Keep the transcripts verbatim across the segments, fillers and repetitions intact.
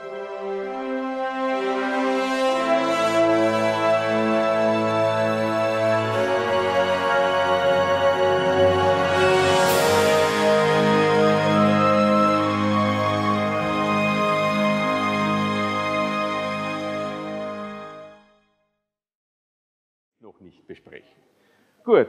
Noch nicht besprechen. Gut.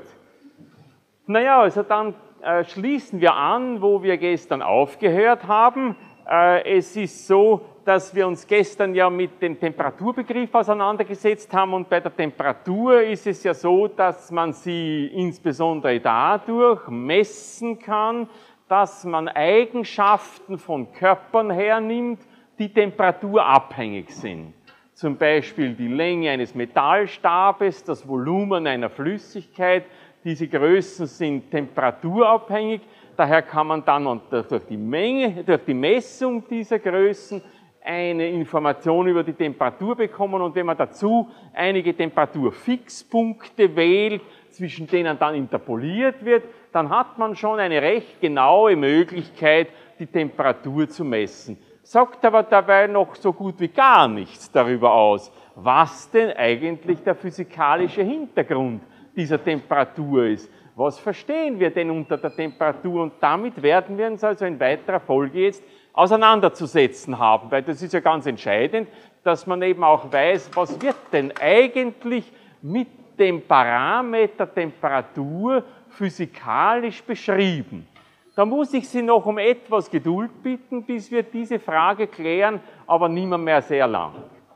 Naja, also dann äh, schließen wir an, wo wir gestern aufgehört haben. Äh, es ist so, dass wir uns gestern ja mit dem Temperaturbegriff auseinandergesetzt haben und bei der Temperatur ist es ja so, dass man sie insbesondere dadurch messen kann, dass man Eigenschaften von Körpern hernimmt, die temperaturabhängig sind. Zum Beispiel die Länge eines Metallstabes, das Volumen einer Flüssigkeit. Diese Größen sind temperaturabhängig, daher kann man dann durch die Menge, durch die Messung dieser Größen eine Information über die Temperatur bekommen und wenn man dazu einige Temperaturfixpunkte wählt, zwischen denen dann interpoliert wird, dann hat man schon eine recht genaue Möglichkeit, die Temperatur zu messen. Sagt aber dabei noch so gut wie gar nichts darüber aus, was denn eigentlich der physikalische Hintergrund dieser Temperatur ist. Was verstehen wir denn unter der Temperatur? Und damit werden wir uns also in weiterer Folge jetzt auseinanderzusetzen haben, weil das ist ja ganz entscheidend, dass man eben auch weiß, was wird denn eigentlich mit dem Parameter Temperatur physikalisch beschrieben. Da muss ich Sie noch um etwas Geduld bitten, bis wir diese Frage klären, aber nimmer mehr sehr lang.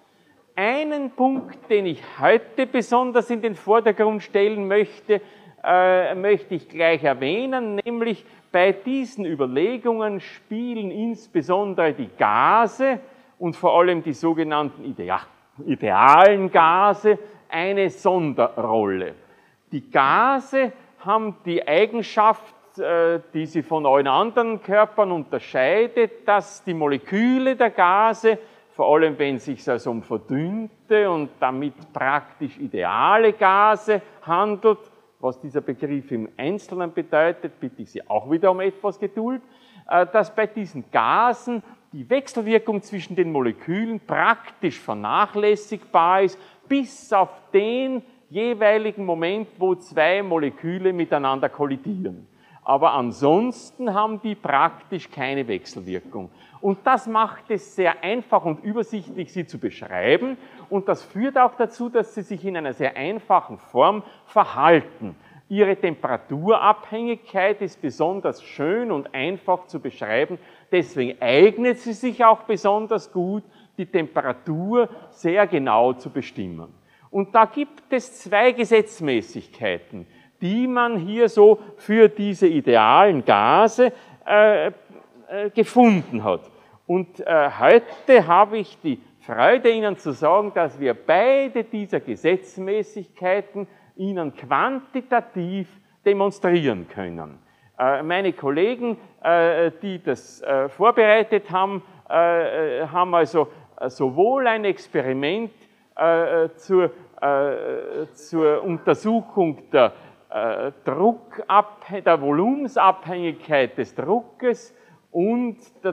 Einen Punkt, den ich heute besonders in den Vordergrund stellen möchte, äh, möchte ich gleich erwähnen, nämlich bei diesen Überlegungen spielen insbesondere die Gase und vor allem die sogenannten Idea- idealen Gase eine Sonderrolle. Die Gase haben die Eigenschaft, die sie von allen anderen Körpern unterscheidet, dass die Moleküle der Gase, vor allem wenn es sich also um verdünnte und damit praktisch ideale Gase handelt, was dieser Begriff im Einzelnen bedeutet, bitte ich Sie auch wieder um etwas Geduld, dass bei diesen Gasen die Wechselwirkung zwischen den Molekülen praktisch vernachlässigbar ist, bis auf den jeweiligen Moment, wo zwei Moleküle miteinander kollidieren. Aber ansonsten haben die praktisch keine Wechselwirkung. Und das macht es sehr einfach und übersichtlich, sie zu beschreiben. Und das führt auch dazu, dass sie sich in einer sehr einfachen Form verhalten. Ihre Temperaturabhängigkeit ist besonders schön und einfach zu beschreiben. Deswegen eignet sie sich auch besonders gut, die Temperatur sehr genau zu bestimmen. Und da gibt es zwei Gesetzmäßigkeiten, die man hier so für diese idealen Gase äh, äh, gefunden hat. Und äh, heute habe ich die Freude, Ihnen zu sagen, dass wir beide dieser Gesetzmäßigkeiten Ihnen quantitativ demonstrieren können. Äh, meine Kollegen, äh, die das äh, vorbereitet haben, äh, haben also sowohl ein Experiment äh, zur, äh, zur Untersuchung der Äh, Druckabhäng- der Volumensabhängigkeit des Druckes und der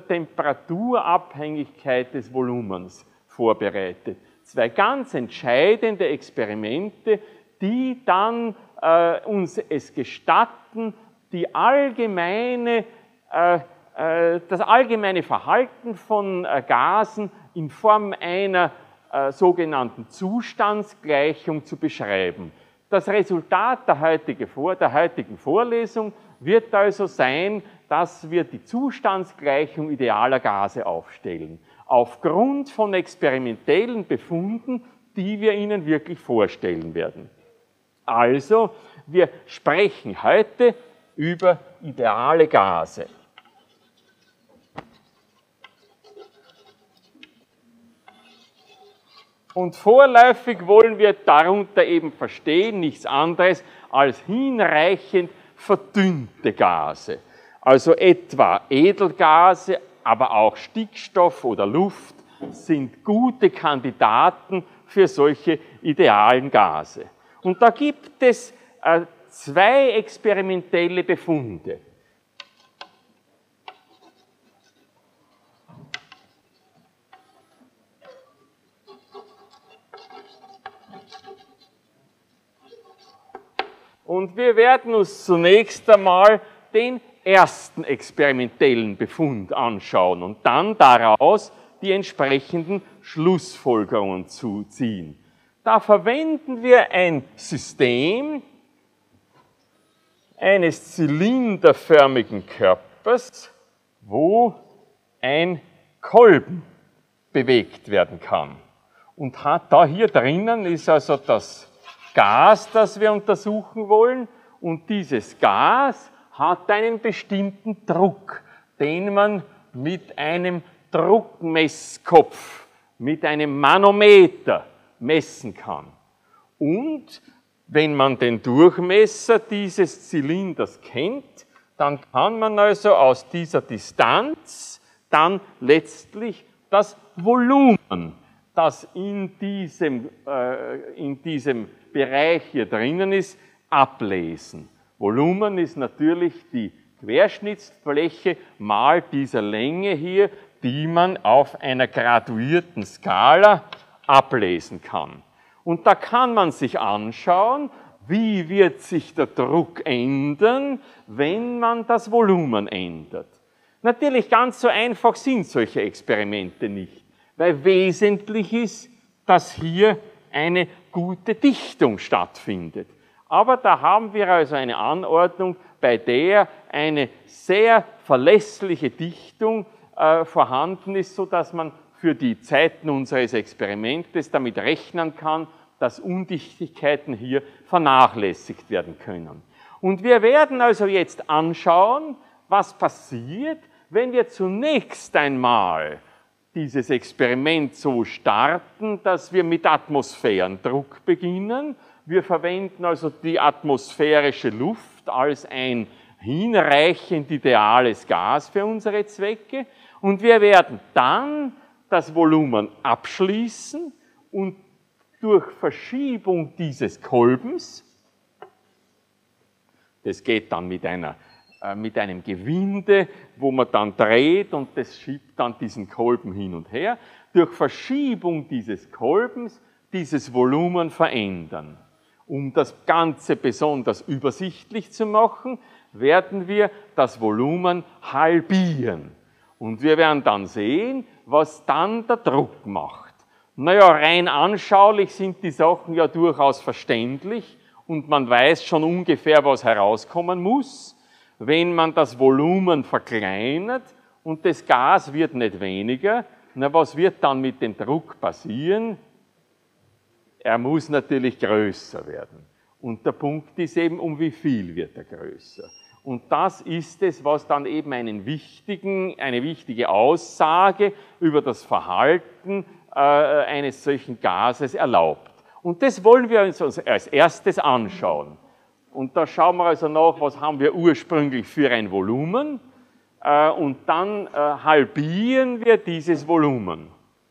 Temperaturabhängigkeit des Volumens vorbereitet. Zwei ganz entscheidende Experimente, die dann äh, uns es gestatten, die allgemeine, äh, äh, das allgemeine Verhalten von äh, Gasen in Form einer äh, sogenannten Zustandsgleichung zu beschreiben. Das Resultat der, heutige Vor der heutigen Vorlesung wird also sein, dass wir die Zustandsgleichung idealer Gase aufstellen, aufgrund von experimentellen Befunden, die wir Ihnen wirklich vorstellen werden. Also, wir sprechen heute über ideale Gase. Und vorläufig wollen wir darunter eben verstehen, nichts anderes als hinreichend verdünnte Gase. Also etwa Edelgase, aber auch Stickstoff oder Luft sind gute Kandidaten für solche idealen Gase. Und da gibt es äh, zwei experimentelle Befunde. Und wir werden uns zunächst einmal den ersten experimentellen Befund anschauen und dann daraus die entsprechenden Schlussfolgerungen zu ziehen. Da verwenden wir ein System eines zylinderförmigen Körpers, wo ein Kolben bewegt werden kann. Und hat, da hier drinnen ist also das Gas, das wir untersuchen wollen, und dieses Gas hat einen bestimmten Druck, den man mit einem Druckmesskopf, mit einem Manometer messen kann. Und wenn man den Durchmesser dieses Zylinders kennt, dann kann man also aus dieser Distanz dann letztlich das Volumen, das in diesem, äh, in diesem Bereich hier drinnen ist, ablesen. Volumen ist natürlich die Querschnittsfläche mal dieser Länge hier, die man auf einer graduierten Skala ablesen kann. Und da kann man sich anschauen, wie wird sich der Druck ändern, wenn man das Volumen ändert. Natürlich ganz so einfach sind solche Experimente nicht, weil wesentlich ist, dass hier eine gute Dichtung stattfindet. Aber da haben wir also eine Anordnung, bei der eine sehr verlässliche Dichtung äh, vorhanden ist, sodass man für die Zeiten unseres Experimentes damit rechnen kann, dass Undichtigkeiten hier vernachlässigt werden können. Und wir werden also jetzt anschauen, was passiert, wenn wir zunächst einmal dieses Experiment so starten, dass wir mit Atmosphärendruck beginnen. Wir verwenden also die atmosphärische Luft als ein hinreichend ideales Gas für unsere Zwecke. Und wir werden dann das Volumen abschließen und durch Verschiebung dieses Kolbens, das geht dann mit, einer, äh, mit einem Gewinde, wo man dann dreht und das schiebt dann diesen Kolben hin und her, durch Verschiebung dieses Kolbens dieses Volumen verändern. Um das Ganze besonders übersichtlich zu machen, werden wir das Volumen halbieren. Und wir werden dann sehen, was dann der Druck macht. Naja, rein anschaulich sind die Sachen ja durchaus verständlich und man weiß schon ungefähr, was herauskommen muss. Wenn man das Volumen verkleinert und das Gas wird nicht weniger, na, was wird dann mit dem Druck passieren? Er muss natürlich größer werden. Und der Punkt ist eben, um wie viel wird er größer? Und das ist es, was dann eben einen wichtigen, eine wichtige Aussage über das Verhalten äh, eines solchen Gases erlaubt. Und das wollen wir uns als erstes anschauen. Und da schauen wir also nach, was haben wir ursprünglich für ein Volumen, äh, und dann äh, halbieren wir dieses Volumen.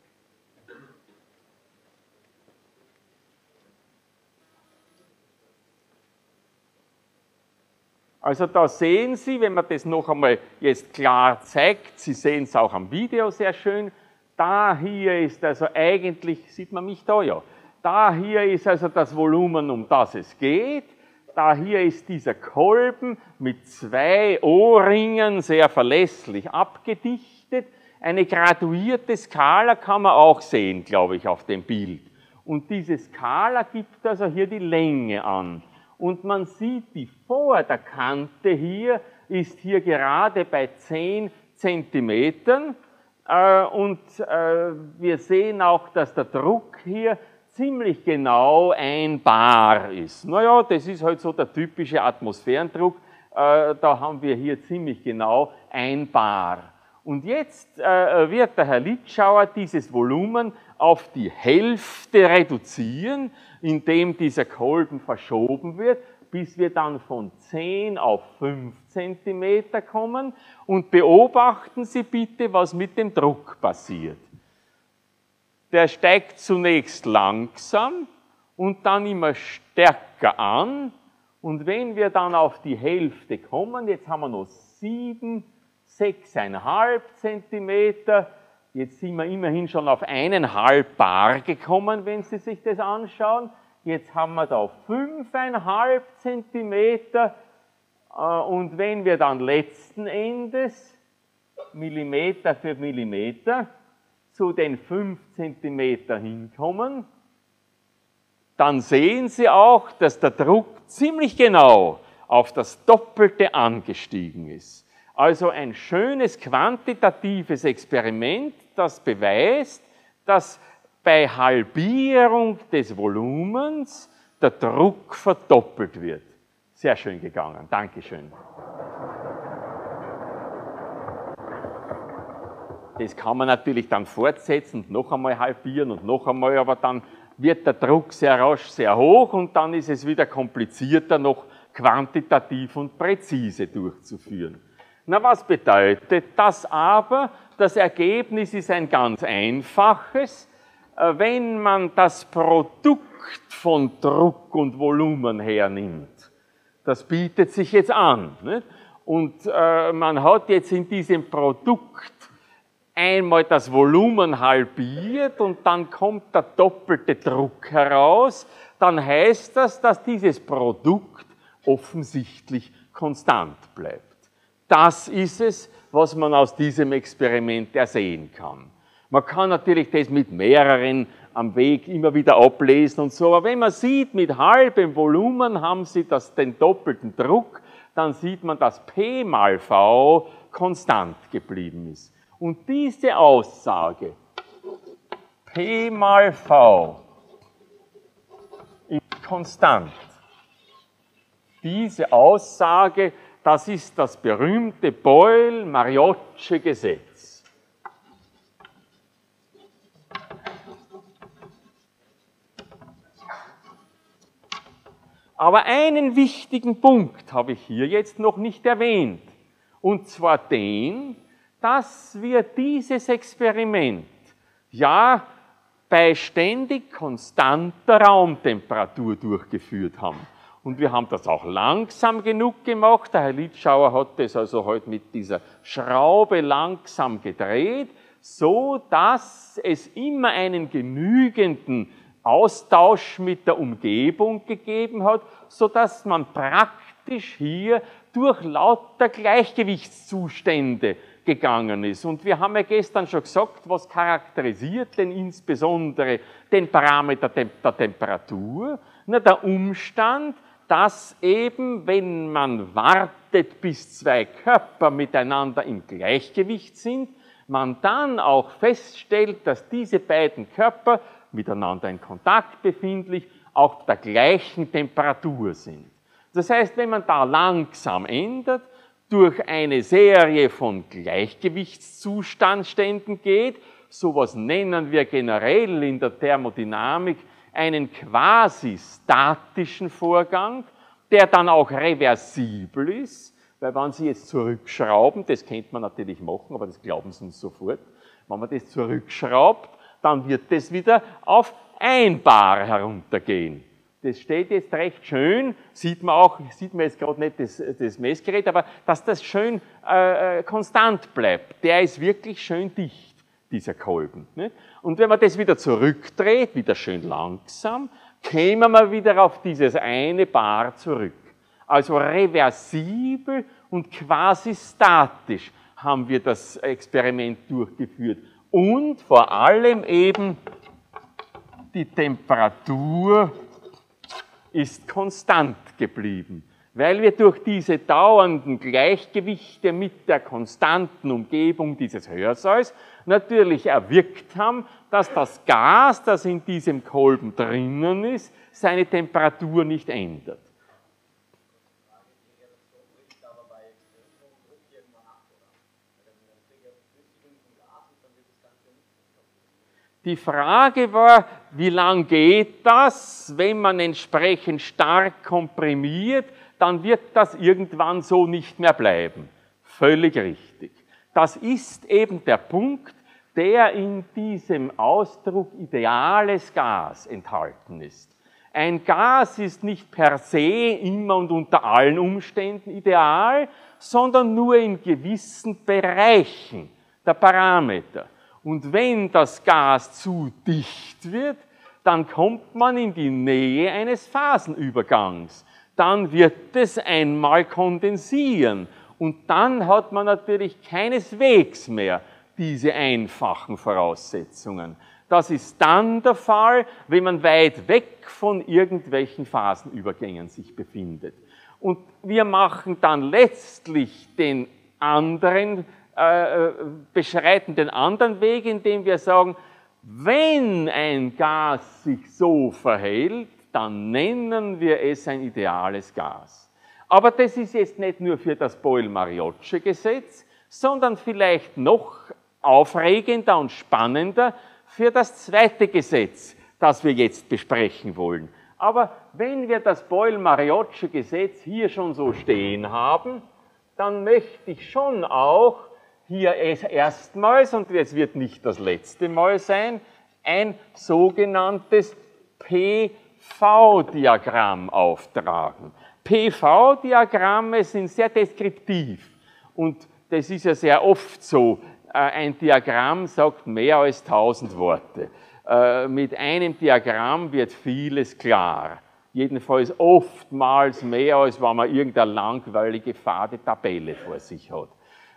Also da sehen Sie, wenn man das noch einmal jetzt klar zeigt, Sie sehen es auch am Video sehr schön, da hier ist also eigentlich, sieht man mich da, ja, da hier ist also das Volumen, um das es geht, da hier ist dieser Kolben mit zwei O-Ringen sehr verlässlich abgedichtet, eine graduierte Skala kann man auch sehen, glaube ich, auf dem Bild. Und diese Skala gibt also hier die Länge an. Und man sieht, die Vorderkante hier ist hier gerade bei zehn Zentimetern. Äh, und äh, wir sehen auch, dass der Druck hier ziemlich genau ein Bar ist. Naja, das ist halt so der typische Atmosphärendruck. Äh, da haben wir hier ziemlich genau ein Bar. Und jetzt äh, wird der Herr Litschauer dieses Volumen auf die Hälfte reduzieren, indem dieser Kolben verschoben wird, bis wir dann von zehn auf fünf Zentimeter kommen. Und beobachten Sie bitte, was mit dem Druck passiert. Der steigt zunächst langsam und dann immer stärker an. Und wenn wir dann auf die Hälfte kommen, jetzt haben wir noch sieben, sechseinhalb Zentimeter, jetzt sind wir immerhin schon auf eineinhalb Bar gekommen, wenn Sie sich das anschauen. Jetzt haben wir da fünfeinhalb Zentimeter und wenn wir dann letzten Endes Millimeter für Millimeter zu den fünf Zentimeter hinkommen, dann sehen Sie auch, dass der Druck ziemlich genau auf das Doppelte angestiegen ist. Also ein schönes quantitatives Experiment, das beweist, dass bei Halbierung des Volumens der Druck verdoppelt wird. Sehr schön gegangen. Dankeschön. Das kann man natürlich dann fortsetzen und noch einmal halbieren und noch einmal, aber dann wird der Druck sehr rasch sehr hoch und dann ist es wieder komplizierter, noch quantitativ und präzise durchzuführen. Na, was bedeutet das aber? Das Ergebnis ist ein ganz einfaches. Wenn man das Produkt von Druck und Volumen hernimmt, das bietet sich jetzt an. Nicht? Und äh, man hat jetzt in diesem Produkt einmal das Volumen halbiert und dann kommt der doppelte Druck heraus, dann heißt das, dass dieses Produkt offensichtlich konstant bleibt. Das ist es, was man aus diesem Experiment ersehen kann. Man kann natürlich das mit mehreren am Weg immer wieder ablesen und so, aber wenn man sieht, mit halbem Volumen haben Sie das, den doppelten Druck, dann sieht man, dass P mal V konstant geblieben ist. Und diese Aussage, P mal V ist konstant, diese Aussage, das ist das berühmte Boyle-Mariotsche Gesetz. Aber einen wichtigen Punkt habe ich hier jetzt noch nicht erwähnt, und zwar den, dass wir dieses Experiment ja bei ständig konstanter Raumtemperatur durchgeführt haben. Und wir haben das auch langsam genug gemacht. Der Herr Litschauer hat das also heute mit dieser Schraube langsam gedreht, so dass es immer einen genügenden Austausch mit der Umgebung gegeben hat, so dass man praktisch hier durch lauter Gleichgewichtszustände gegangen ist. Und wir haben ja gestern schon gesagt, was charakterisiert denn insbesondere den Parameter der Temperatur? Na, der Umstand, dass eben, wenn man wartet, bis zwei Körper miteinander im Gleichgewicht sind, man dann auch feststellt, dass diese beiden Körper miteinander in Kontakt befindlich auch der gleichen Temperatur sind. Das heißt, wenn man da langsam ändert, durch eine Serie von Gleichgewichtszuständen geht, sowas nennen wir generell in der Thermodynamik einen quasi statischen Vorgang, der dann auch reversibel ist, weil wenn Sie jetzt zurückschrauben, das könnte man natürlich machen, aber das glauben Sie uns sofort, wenn man das zurückschraubt, dann wird das wieder auf ein Bar heruntergehen. Das steht jetzt recht schön, sieht man auch, sieht man jetzt gerade nicht das, das Messgerät, aber dass das schön äh, konstant bleibt, der ist wirklich schön dicht, dieser Kolben. Nicht? Und wenn man das wieder zurückdreht, wieder schön langsam, kämen wir wieder auf dieses eine Bar zurück. Also reversibel und quasi statisch haben wir das Experiment durchgeführt. Und vor allem eben die Temperatur ist konstant geblieben, weil wir durch diese dauernden Gleichgewichte mit der konstanten Umgebung dieses Hörsaals natürlich erwirkt haben, dass das Gas, das in diesem Kolben drinnen ist, seine Temperatur nicht ändert. Die Frage war, wie lang geht das? Wenn man entsprechend stark komprimiert, dann wird das irgendwann so nicht mehr bleiben. Völlig richtig. Das ist eben der Punkt, der in diesem Ausdruck ideales Gas enthalten ist. Ein Gas ist nicht per se immer und unter allen Umständen ideal, sondern nur in gewissen Bereichen der Parameter. Und wenn das Gas zu dicht wird, dann kommt man in die Nähe eines Phasenübergangs. Dann wird es einmal kondensieren und dann hat man natürlich keineswegs mehr diese einfachen Voraussetzungen. Das ist dann der Fall, wenn man weit weg von irgendwelchen Phasenübergängen sich befindet. Und wir machen dann letztlich den anderen, äh, beschreiten den anderen Weg, indem wir sagen, wenn ein Gas sich so verhält, dann nennen wir es ein ideales Gas. Aber das ist jetzt nicht nur für das Boyle-Marioce-Gesetz, sondern vielleicht noch aufregender und spannender für das zweite Gesetz, das wir jetzt besprechen wollen. Aber wenn wir das Boyle-Marioce-Gesetz hier schon so stehen haben, dann möchte ich schon auch hier erstmals, und es wird nicht das letzte Mal sein, ein sogenanntes P V-Diagramm auftragen. P V-Diagramme sind sehr deskriptiv und das ist ja sehr oft so. Ein Diagramm sagt mehr als tausend Worte. Mit einem Diagramm wird vieles klar. Jedenfalls oftmals mehr, als wenn man irgendeine langweilige, fade Tabelle vor sich hat.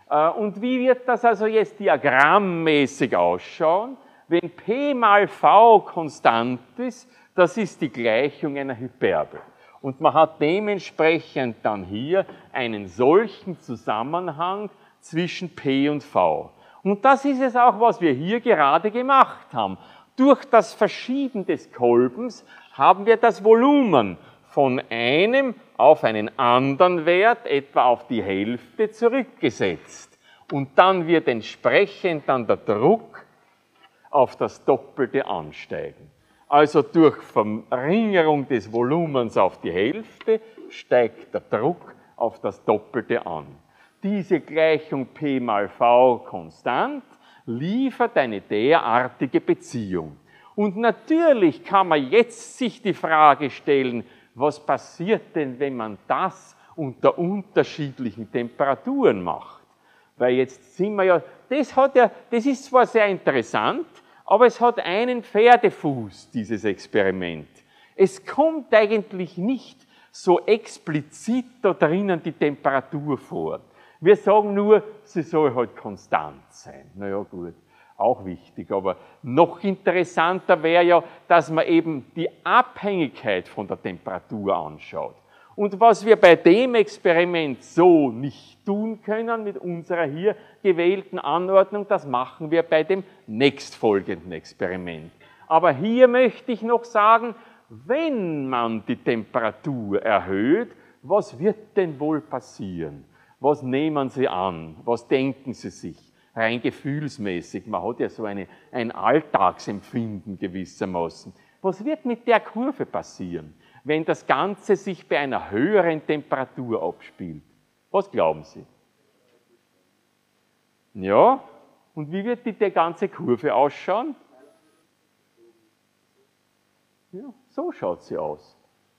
Und wie wird das also jetzt diagrammmäßig ausschauen? Wenn P mal V konstant ist, das ist die Gleichung einer Hyperbel. Und man hat dementsprechend dann hier einen solchen Zusammenhang zwischen P und V. Und das ist es auch, was wir hier gerade gemacht haben. Durch das Verschieben des Kolbens haben wir das Volumen von einem auf einen anderen Wert, etwa auf die Hälfte, zurückgesetzt. Und dann wird entsprechend dann der Druck auf das Doppelte ansteigen. Also durch Verringerung des Volumens auf die Hälfte steigt der Druck auf das Doppelte an. Diese Gleichung P mal V konstant liefert eine derartige Beziehung. Und natürlich kann man jetzt sich die Frage stellen, was passiert denn, wenn man das unter unterschiedlichen Temperaturen macht? Weil jetzt sind wir ja, das hat ja, das ist zwar sehr interessant, aber es hat einen Pferdefuß, dieses Experiment. Es kommt eigentlich nicht so explizit da drinnen die Temperatur vor. Wir sagen nur, sie soll halt konstant sein. Na ja, gut, auch wichtig. Aber noch interessanter wäre ja, dass man eben die Abhängigkeit von der Temperatur anschaut. Und was wir bei dem Experiment so nicht tun können mit unserer hier gewählten Anordnung, das machen wir bei dem nächstfolgenden Experiment. Aber hier möchte ich noch sagen, wenn man die Temperatur erhöht, was wird denn wohl passieren? Was nehmen Sie an? Was denken Sie sich? Rein gefühlsmäßig, man hat ja so eine, ein Alltagsempfinden gewissermaßen. Was wird mit der Kurve passieren, wenn das Ganze sich bei einer höheren Temperatur abspielt? Was glauben Sie? Ja, und wie wird die, die ganze Kurve ausschauen? Ja, so schaut sie aus.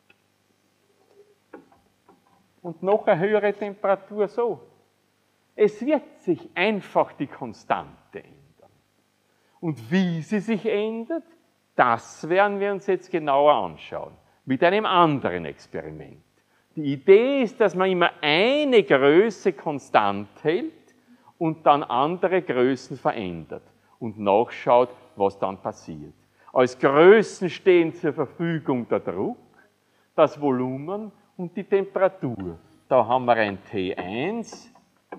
Und noch eine höhere Temperatur so. Es wird sich einfach die Konstante ändern. Und wie sie sich ändert, das werden wir uns jetzt genauer anschauen, mit einem anderen Experiment. Die Idee ist, dass man immer eine Größe konstant hält und dann andere Größen verändert und nachschaut, was dann passiert. Als Größen stehen zur Verfügung der Druck, das Volumen und die Temperatur. Da haben wir ein T eins,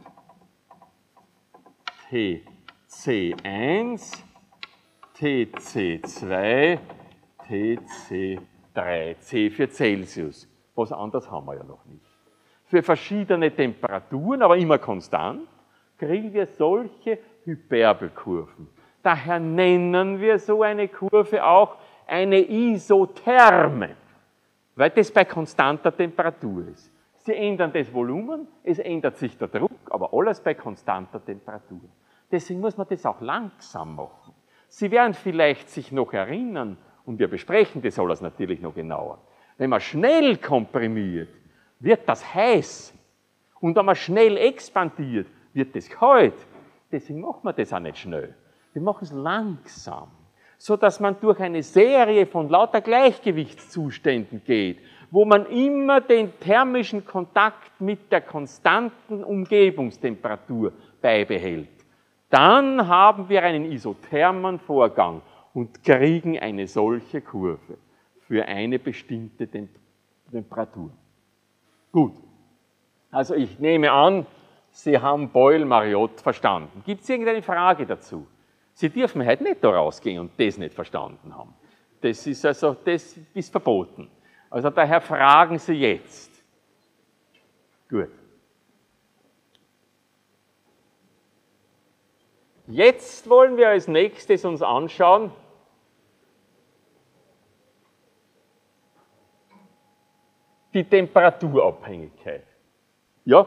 T C eins, T C zwei, T C drei, C für Celsius. Was anderes haben wir ja noch nicht. Für verschiedene Temperaturen, aber immer konstant, kriegen wir solche Hyperbelkurven. Daher nennen wir so eine Kurve auch eine Isotherme, weil das bei konstanter Temperatur ist. Sie ändern das Volumen, es ändert sich der Druck, aber alles bei konstanter Temperatur. Deswegen muss man das auch langsam machen. Sie werden vielleicht sich noch erinnern, und wir besprechen das alles natürlich noch genauer. Wenn man schnell komprimiert, wird das heiß. Und wenn man schnell expandiert, wird das kalt. Deswegen machen wir das auch nicht schnell. Wir machen es langsam. sodass man durch eine Serie von lauter Gleichgewichtszuständen geht, wo man immer den thermischen Kontakt mit der konstanten Umgebungstemperatur beibehält. Dann haben wir einen isothermen Vorgang und kriegen eine solche Kurve für eine bestimmte Temperatur. Gut, also ich nehme an, Sie haben Boyle-Mariotte verstanden. Gibt es irgendeine Frage dazu? Sie dürfen heute nicht da rausgehen und das nicht verstanden haben. Das ist also, das ist verboten. Also daher fragen Sie jetzt. Gut. Jetzt wollen wir als nächstes uns anschauen, die Temperaturabhängigkeit. Ja?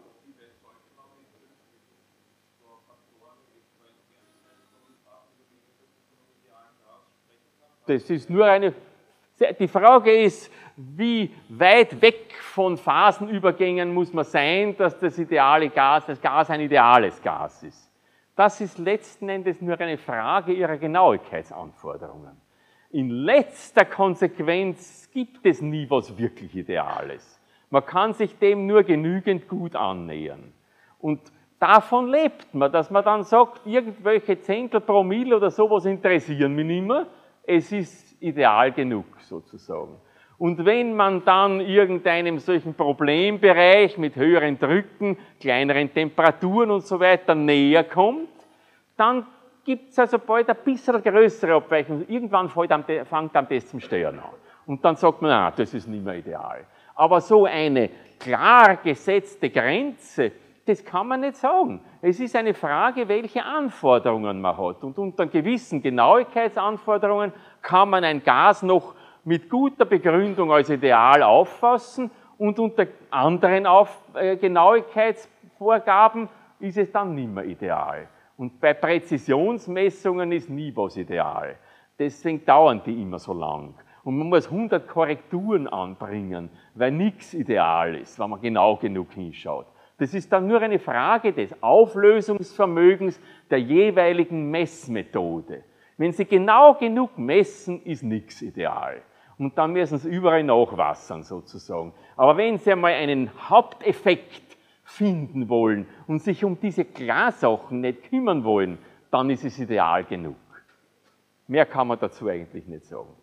Das ist nur eine, die Frage ist, wie weit weg von Phasenübergängen muss man sein, dass das ideale Gas, das Gas ein ideales Gas ist. Das ist letzten Endes nur eine Frage Ihrer Genauigkeitsanforderungen. In letzter Konsequenz gibt es nie was wirklich Ideales. Man kann sich dem nur genügend gut annähern. Und davon lebt man, dass man dann sagt, irgendwelche Zehntel Promille oder sowas interessieren mich nicht mehr. Es ist ideal genug, sozusagen. Und wenn man dann irgendeinem solchen Problembereich mit höheren Drücken, kleineren Temperaturen und so weiter näher kommt, dann gibt es also bald ein bisschen größere Abweichung. Irgendwann fängt dann das zum Stören an. Und dann sagt man, ah, das ist nicht mehr ideal. Aber so eine klar gesetzte Grenze, das kann man nicht sagen. Es ist eine Frage, welche Anforderungen man hat. Und unter gewissen Genauigkeitsanforderungen kann man ein Gas noch mit guter Begründung als ideal auffassen und unter anderen Auf äh, Genauigkeitsvorgaben ist es dann nicht mehr ideal. Und bei Präzisionsmessungen ist nie was ideal. Deswegen dauern die immer so lang. Und man muss hundert Korrekturen anbringen, weil nichts ideal ist, wenn man genau genug hinschaut. Das ist dann nur eine Frage des Auflösungsvermögens der jeweiligen Messmethode. Wenn Sie genau genug messen, ist nichts ideal. Und dann müssen Sie überall nachwassern, sozusagen. Aber wenn Sie einmal einen Haupteffekt finden wollen und sich um diese Klarsachen nicht kümmern wollen, dann ist es ideal genug. Mehr kann man dazu eigentlich nicht sagen.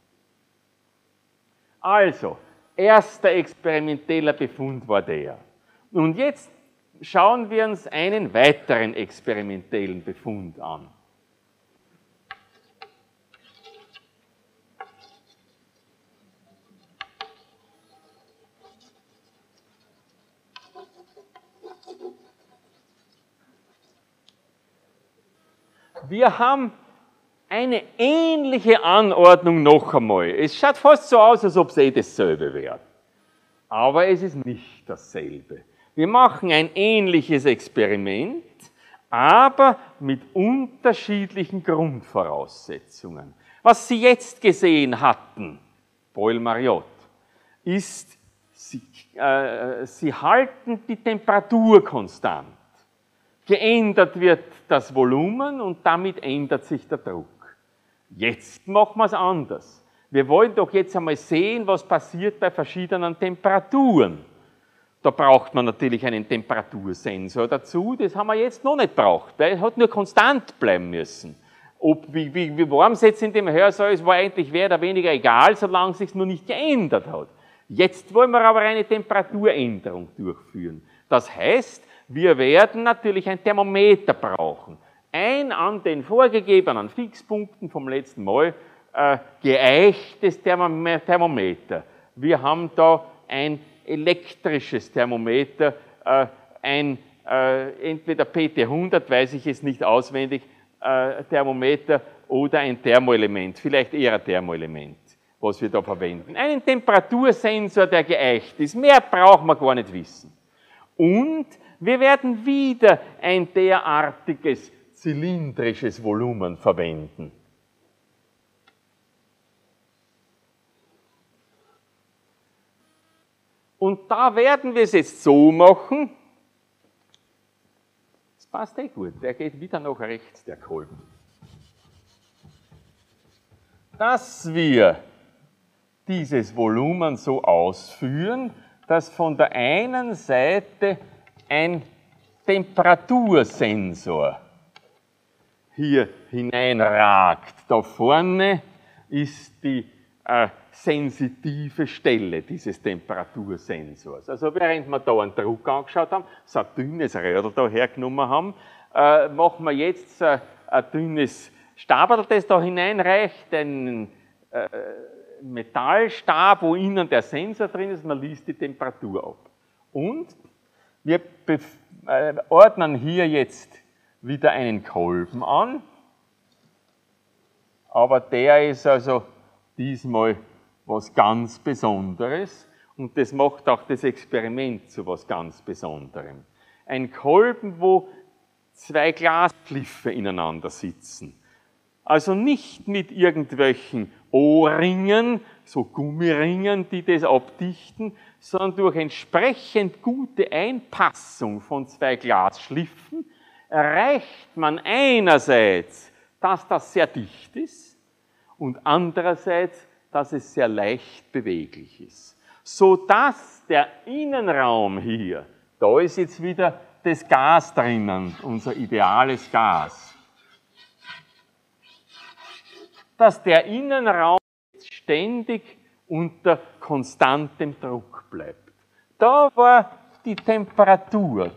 Also, erster experimenteller Befund war der. Und jetzt schauen wir uns einen weiteren experimentellen Befund an. Wir haben eine ähnliche Anordnung noch einmal. Es schaut fast so aus, als ob es eh dasselbe wäre. Aber es ist nicht dasselbe. Wir machen ein ähnliches Experiment, aber mit unterschiedlichen Grundvoraussetzungen. Was Sie jetzt gesehen hatten, Boyle-Mariotte, ist, Sie, äh, Sie halten die Temperatur konstant. Geändert wird das Volumen und damit ändert sich der Druck. Jetzt machen wir es anders. Wir wollen doch jetzt einmal sehen, was passiert bei verschiedenen Temperaturen. Da braucht man natürlich einen Temperatursensor dazu, das haben wir jetzt noch nicht braucht, weil es hat nur konstant bleiben müssen. Ob, wie, wie, wie warm es jetzt in dem Hörsaal ist, war eigentlich mehr oder weniger egal, solange es sich nur nicht geändert hat. Jetzt wollen wir aber eine Temperaturänderung durchführen. Das heißt, wir werden natürlich ein Thermometer brauchen. Ein an den vorgegebenen Fixpunkten vom letzten Mal äh, geeichtes Thermometer. Wir haben da ein elektrisches Thermometer, äh, ein äh, entweder P T hundert, weiß ich jetzt nicht auswendig, äh, Thermometer oder ein Thermoelement, vielleicht eher ein Thermoelement, was wir da verwenden. Einen Temperatursensor, der geeicht ist. Mehr braucht man gar nicht wissen. Und wir werden wieder ein derartiges zylindrisches Volumen verwenden. Und da werden wir es jetzt so machen, das passt eh gut, der geht wieder nach rechts, der Kolben. dass wir dieses Volumen so ausführen, dass von der einen Seite ein Temperatursensor hier hineinragt. Da vorne ist die äh, sensitive Stelle dieses Temperatursensors. Also während wir da einen Druck angeschaut haben, so ein dünnes Rädel da hergenommen haben, äh, machen wir jetzt äh, ein dünnes Stabel, das da hineinreicht, ein äh, Metallstab, wo innen der Sensor drin ist, man liest die Temperatur ab. Und wir äh, ordnen hier jetzt wieder einen Kolben an, aber der ist also diesmal was ganz Besonderes und das macht auch das Experiment zu was ganz Besonderem. Ein Kolben, wo zwei Glaskliffe ineinander sitzen. Also nicht mit irgendwelchen O-Ringen, so Gummiringen, die das abdichten, sondern durch entsprechend gute Einpassung von zwei Glasschliffen erreicht man einerseits, dass das sehr dicht ist und andererseits, dass es sehr leicht beweglich ist. Sodass der Innenraum hier, da ist jetzt wieder das Gas drinnen, unser ideales Gas, dass der Innenraum ständig unter konstantem Druck bleibt. Da war die Temperatur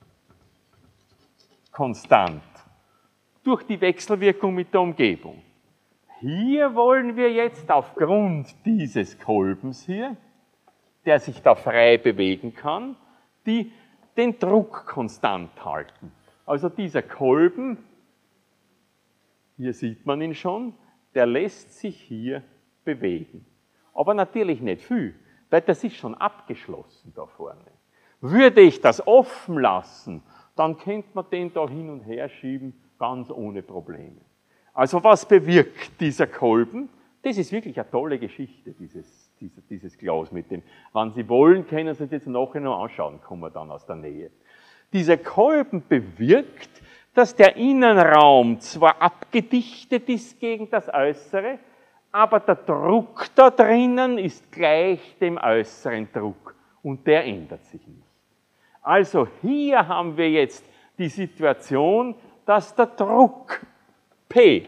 konstant durch die Wechselwirkung mit der Umgebung. Hier wollen wir jetzt aufgrund dieses Kolbens hier, der sich da frei bewegen kann, die, den Druck konstant halten. Also dieser Kolben, hier sieht man ihn schon, der lässt sich hier bewegen. Aber natürlich nicht viel, weil das ist schon abgeschlossen da vorne. Würde ich das offen lassen, dann könnte man den da hin und her schieben, ganz ohne Probleme. Also was bewirkt dieser Kolben? Das ist wirklich eine tolle Geschichte, dieses, dieses, dieses Glas mit dem. Wenn Sie wollen, können Sie das nachher noch anschauen, kommen wir dann aus der Nähe. Dieser Kolben bewirkt, dass der Innenraum zwar abgedichtet ist gegen das Äußere, aber der Druck da drinnen ist gleich dem äußeren Druck und der ändert sich nicht. Also hier haben wir jetzt die Situation, dass der Druck P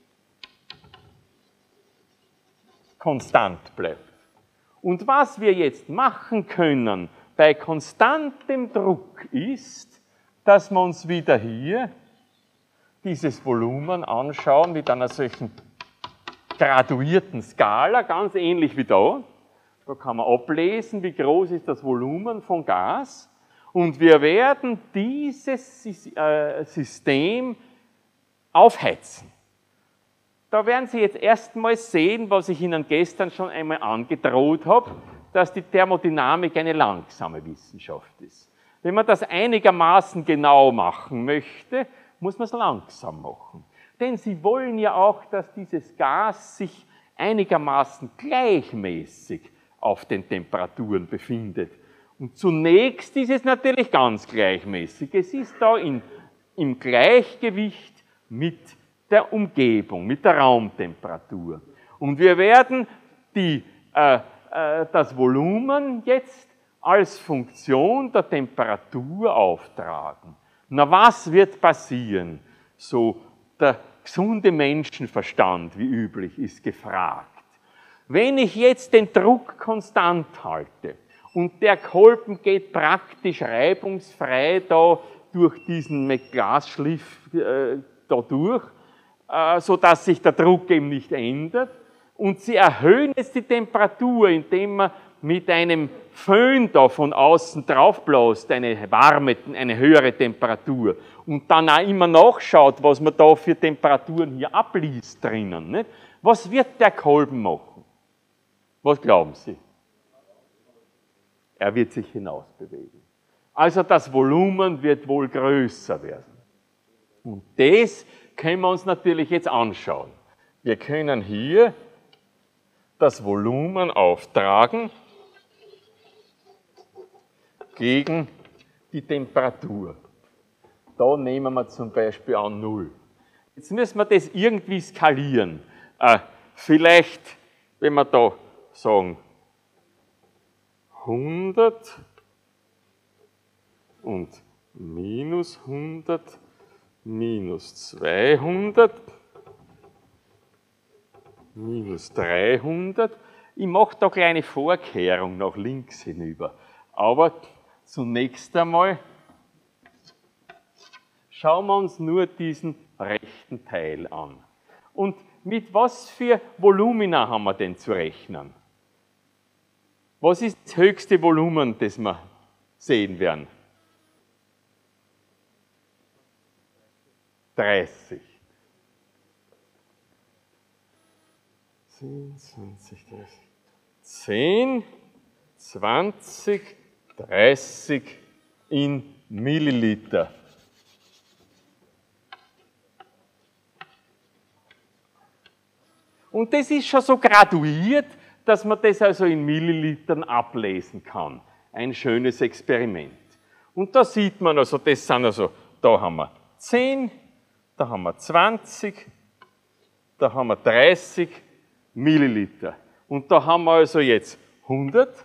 konstant bleibt. Und was wir jetzt machen können bei konstantem Druck ist, dass wir uns wieder hier dieses Volumen anschauen mit einer solchen graduierten Skala, ganz ähnlich wie da. Da kann man ablesen, wie groß ist das Volumen von Gas. Und wir werden dieses System aufheizen. Da werden Sie jetzt erstmal sehen, was ich Ihnen gestern schon einmal angedroht habe, dass die Thermodynamik eine langsame Wissenschaft ist. Wenn man das einigermaßen genau machen möchte, muss man es langsam machen. Denn Sie wollen ja auch, dass dieses Gas sich einigermaßen gleichmäßig auf den Temperaturen befindet. Und zunächst ist es natürlich ganz gleichmäßig. Es ist da in, im Gleichgewicht mit der Umgebung, mit der Raumtemperatur. Und wir werden die, äh, äh, das Volumen jetzt als Funktion der Temperatur auftragen. Na, was wird passieren? So, der gesunde Menschenverstand, wie üblich, ist gefragt. Wenn ich jetzt den Druck konstant halte und der Kolben geht praktisch reibungsfrei da durch diesen Glasschliff äh, da durch, äh, sodass sich der Druck eben nicht ändert, und Sie erhöhen jetzt die Temperatur, indem man mit einem Föhn da von außen drauf bläst, eine warme, eine höhere Temperatur, und dann auch immer nachschaut, was man da für Temperaturen hier abliest drinnen. Nicht? Was wird der Kolben machen? Was glauben Sie? Er wird sich hinausbewegen. Also das Volumen wird wohl größer werden. Und das können wir uns natürlich jetzt anschauen. Wir können hier das Volumen auftragen gegen die Temperatur. Da nehmen wir zum Beispiel an null. Jetzt müssen wir das irgendwie skalieren. vielleicht, wenn wir da sagen, hundert und minus hundert minus zweihundert minus dreihundert. Ich mache da kleine Vorkehrung nach links hinüber. Aber zunächst einmal schauen wir uns nur diesen rechten Teil an. Und mit was für Volumina haben wir denn zu rechnen? Was ist das höchste Volumen, das wir sehen werden? dreißig. zehn, zwanzig, dreißig. zehn, zwanzig, dreißig in Milliliter. Und das ist schon so graduiert, dass man das also in Millilitern ablesen kann. Ein schönes Experiment. Und da sieht man also, das sind also, da haben wir zehn, da haben wir zwanzig, da haben wir dreißig Milliliter. Und da haben wir also jetzt hundert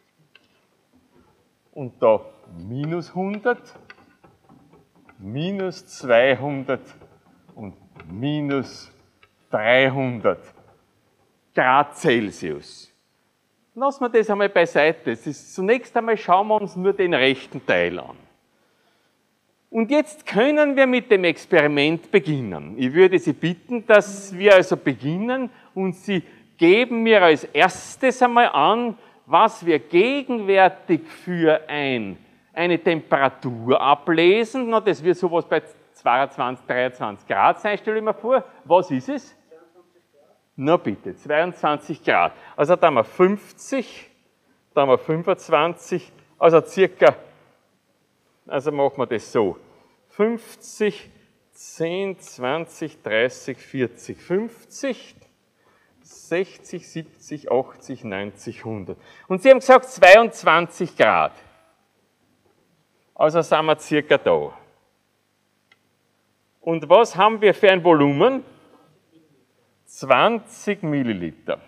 und da minus hundert, minus zweihundert und minus dreihundert Grad Celsius. Lassen wir das einmal beiseite. Das ist, zunächst einmal schauen wir uns nur den rechten Teil an. Und jetzt können wir mit dem Experiment beginnen. Ich würde Sie bitten, dass wir also beginnen und Sie geben mir als erstes einmal an, was wir gegenwärtig für ein, eine Temperatur ablesen. Na, das wird sowas bei zweiundzwanzig, dreiundzwanzig Grad sein, stelle ich mir vor. Was ist es? Na bitte, zweiundzwanzig Grad. Also da haben wir fünfzig, da haben wir fünfundzwanzig, also circa, also machen wir das so, fünfzig, zehn, zwanzig, dreißig, vierzig, fünfzig, sechzig, siebzig, achtzig, neunzig, hundert. Und Sie haben gesagt zweiundzwanzig Grad. Also sind wir circa da. Und was haben wir für ein Volumen? zwanzig Milliliter.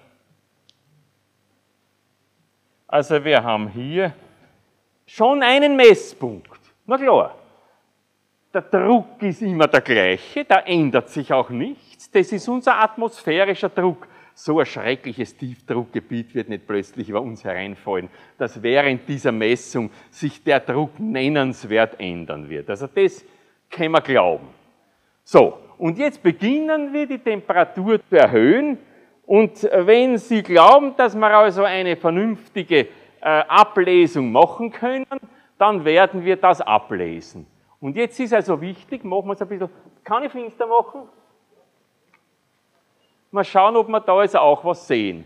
Also wir haben hier schon einen Messpunkt. Na klar, der Druck ist immer der gleiche, da ändert sich auch nichts. Das ist unser atmosphärischer Druck. So ein schreckliches Tiefdruckgebiet wird nicht plötzlich über uns hereinfallen, dass während dieser Messung sich der Druck nennenswert ändern wird. Also das können wir glauben. So, und jetzt beginnen wir die Temperatur zu erhöhen. Und wenn Sie glauben, dass wir also eine vernünftige äh, Ablesung machen können, dann werden wir das ablesen. Und jetzt ist also wichtig, machen wir es ein bisschen, kann ich finster machen? Mal schauen, ob wir da also auch was sehen.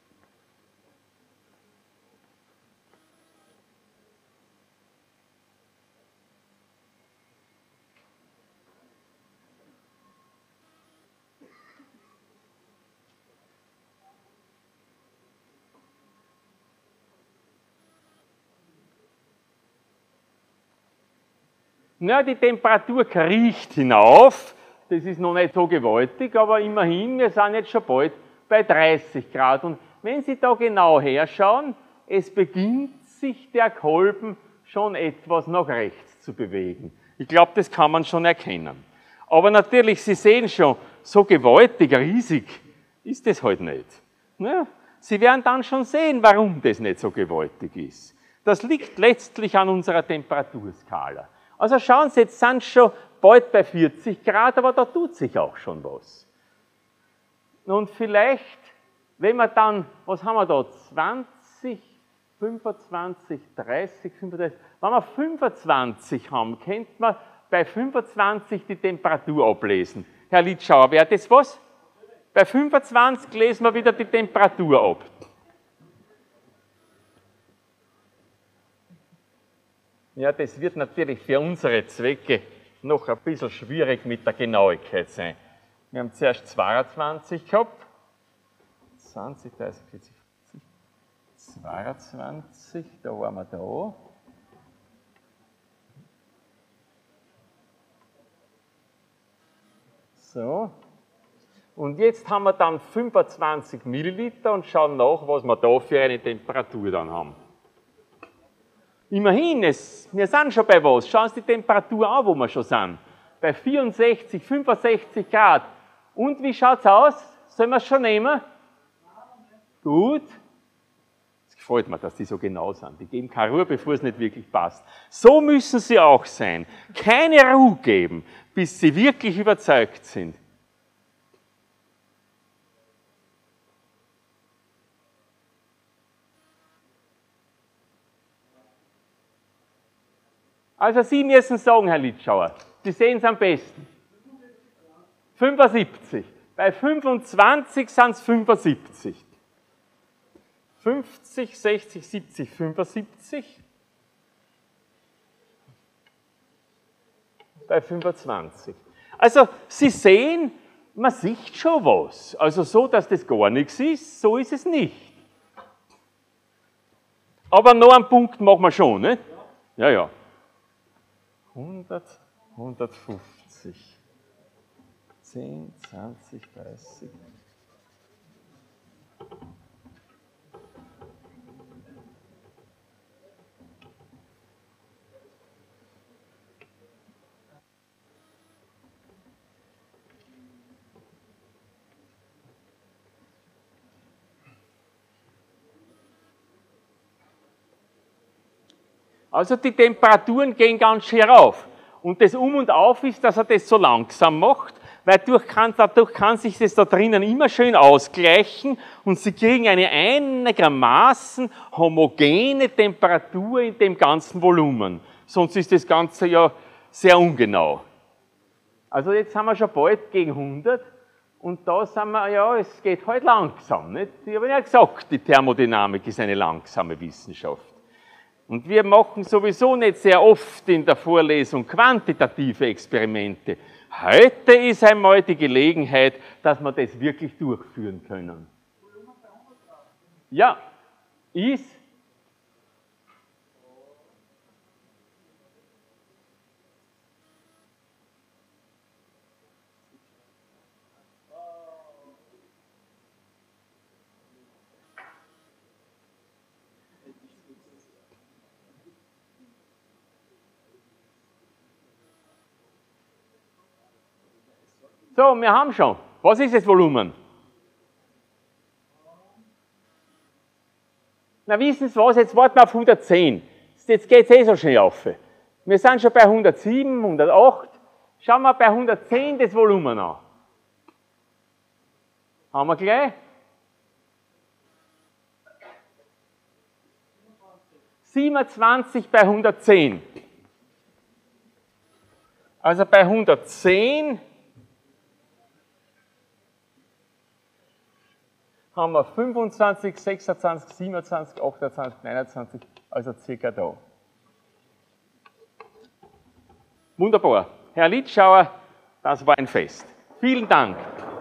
Ja, die Temperatur kriecht hinauf, das ist noch nicht so gewaltig, aber immerhin, wir sind jetzt schon bald bei dreißig Grad. Und wenn Sie da genau herschauen, es beginnt sich der Kolben schon etwas nach rechts zu bewegen. Ich glaube, das kann man schon erkennen. Aber natürlich, Sie sehen schon, so gewaltig, riesig ist das halt nicht. Ja, Sie werden dann schon sehen, warum das nicht so gewaltig ist. Das liegt letztlich an unserer Temperaturskala. Also schauen Sie, jetzt sind schon bald bei vierzig Grad, aber da tut sich auch schon was. Und vielleicht, wenn wir dann, was haben wir da, zwanzig, fünfundzwanzig, dreißig, fünfunddreißig, wenn wir fünfundzwanzig haben, könnte man bei fünfundzwanzig die Temperatur ablesen. Herr Litschauer, wäre das was? Bei fünfundzwanzig lesen wir wieder die Temperatur ab. Ja, das wird natürlich für unsere Zwecke noch ein bisschen schwierig mit der Genauigkeit sein. Wir haben zuerst zweiundzwanzig gehabt. zwanzig, dreißig, vierzig, fünfzig. zweiundzwanzig, da waren wir da. So. Und jetzt haben wir dann fünfundzwanzig Milliliter und schauen nach, was wir da für eine Temperatur dann haben. Immerhin, es, wir sind schon bei was. Schauen Sie die Temperatur an, wo wir schon sind. Bei vierundsechzig, fünfundsechzig Grad. Und wie schaut es aus? Sollen wir es schon nehmen? Gut. Es gefällt mir, dass die so genau sind. Die geben keine Ruhe, bevor es nicht wirklich passt. So müssen sie auch sein. Keine Ruhe geben, bis sie wirklich überzeugt sind. Also Sie müssen sagen, Herr Litschauer, Sie sehen es am besten. fünfundsiebzig. Bei fünfundzwanzig sind es fünfundsiebzig. fünfzig, sechzig, siebzig, fünfundsiebzig. Bei fünfundzwanzig. Also Sie sehen, man sieht schon was. Also so, dass das gar nichts ist, so ist es nicht. Aber noch einen Punkt machen wir schon, ne? Ja, ja. hundert, hundertfünfzig, zehn, zwanzig, dreißig. Also die Temperaturen gehen ganz schön rauf. Und das Um und Auf ist, dass er das so langsam macht, weil dadurch kann, dadurch kann sich das da drinnen immer schön ausgleichen und Sie kriegen eine einigermaßen homogene Temperatur in dem ganzen Volumen. Sonst ist das Ganze ja sehr ungenau. Also jetzt haben wir schon bald gegen hundert und da sind wir, ja, es geht halt langsam. Nicht? Ich habe ja gesagt, die Thermodynamik ist eine langsame Wissenschaft. Und wir machen sowieso nicht sehr oft in der Vorlesung quantitative Experimente. Heute ist einmal die Gelegenheit, dass wir das wirklich durchführen können. Ja, ist. So, wir haben schon. Was ist das Volumen? Na, wissen Sie was? Jetzt warten wir auf hundertzehn. Jetzt geht es eh so schnell auf. Wir sind schon bei hundertsieben, hundertacht. Schauen wir bei hundertzehn das Volumen an. Haben wir gleich? siebenundzwanzig bei hundertzehn. Also bei hundertzehn haben wir fünfundzwanzig, sechsundzwanzig, siebenundzwanzig, achtundzwanzig, neunundzwanzig, also circa da. Wunderbar. Herr Litschauer, das war ein Fest. Vielen Dank.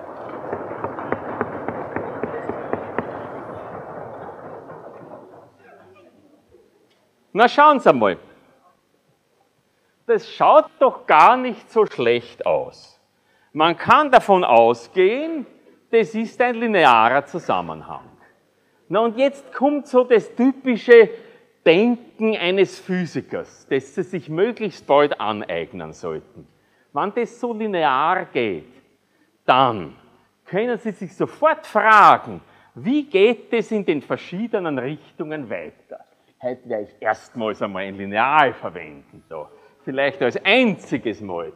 Na, schauen Sie einmal. Das schaut doch gar nicht so schlecht aus. Man kann davon ausgehen, das ist ein linearer Zusammenhang. Na, und jetzt kommt so das typische Denken eines Physikers, das Sie sich möglichst bald aneignen sollten. Wenn das so linear geht, dann können Sie sich sofort fragen, wie geht es in den verschiedenen Richtungen weiter? Heute werde ich erstmals einmal ein Lineal verwenden, da. Vielleicht als einziges Mal.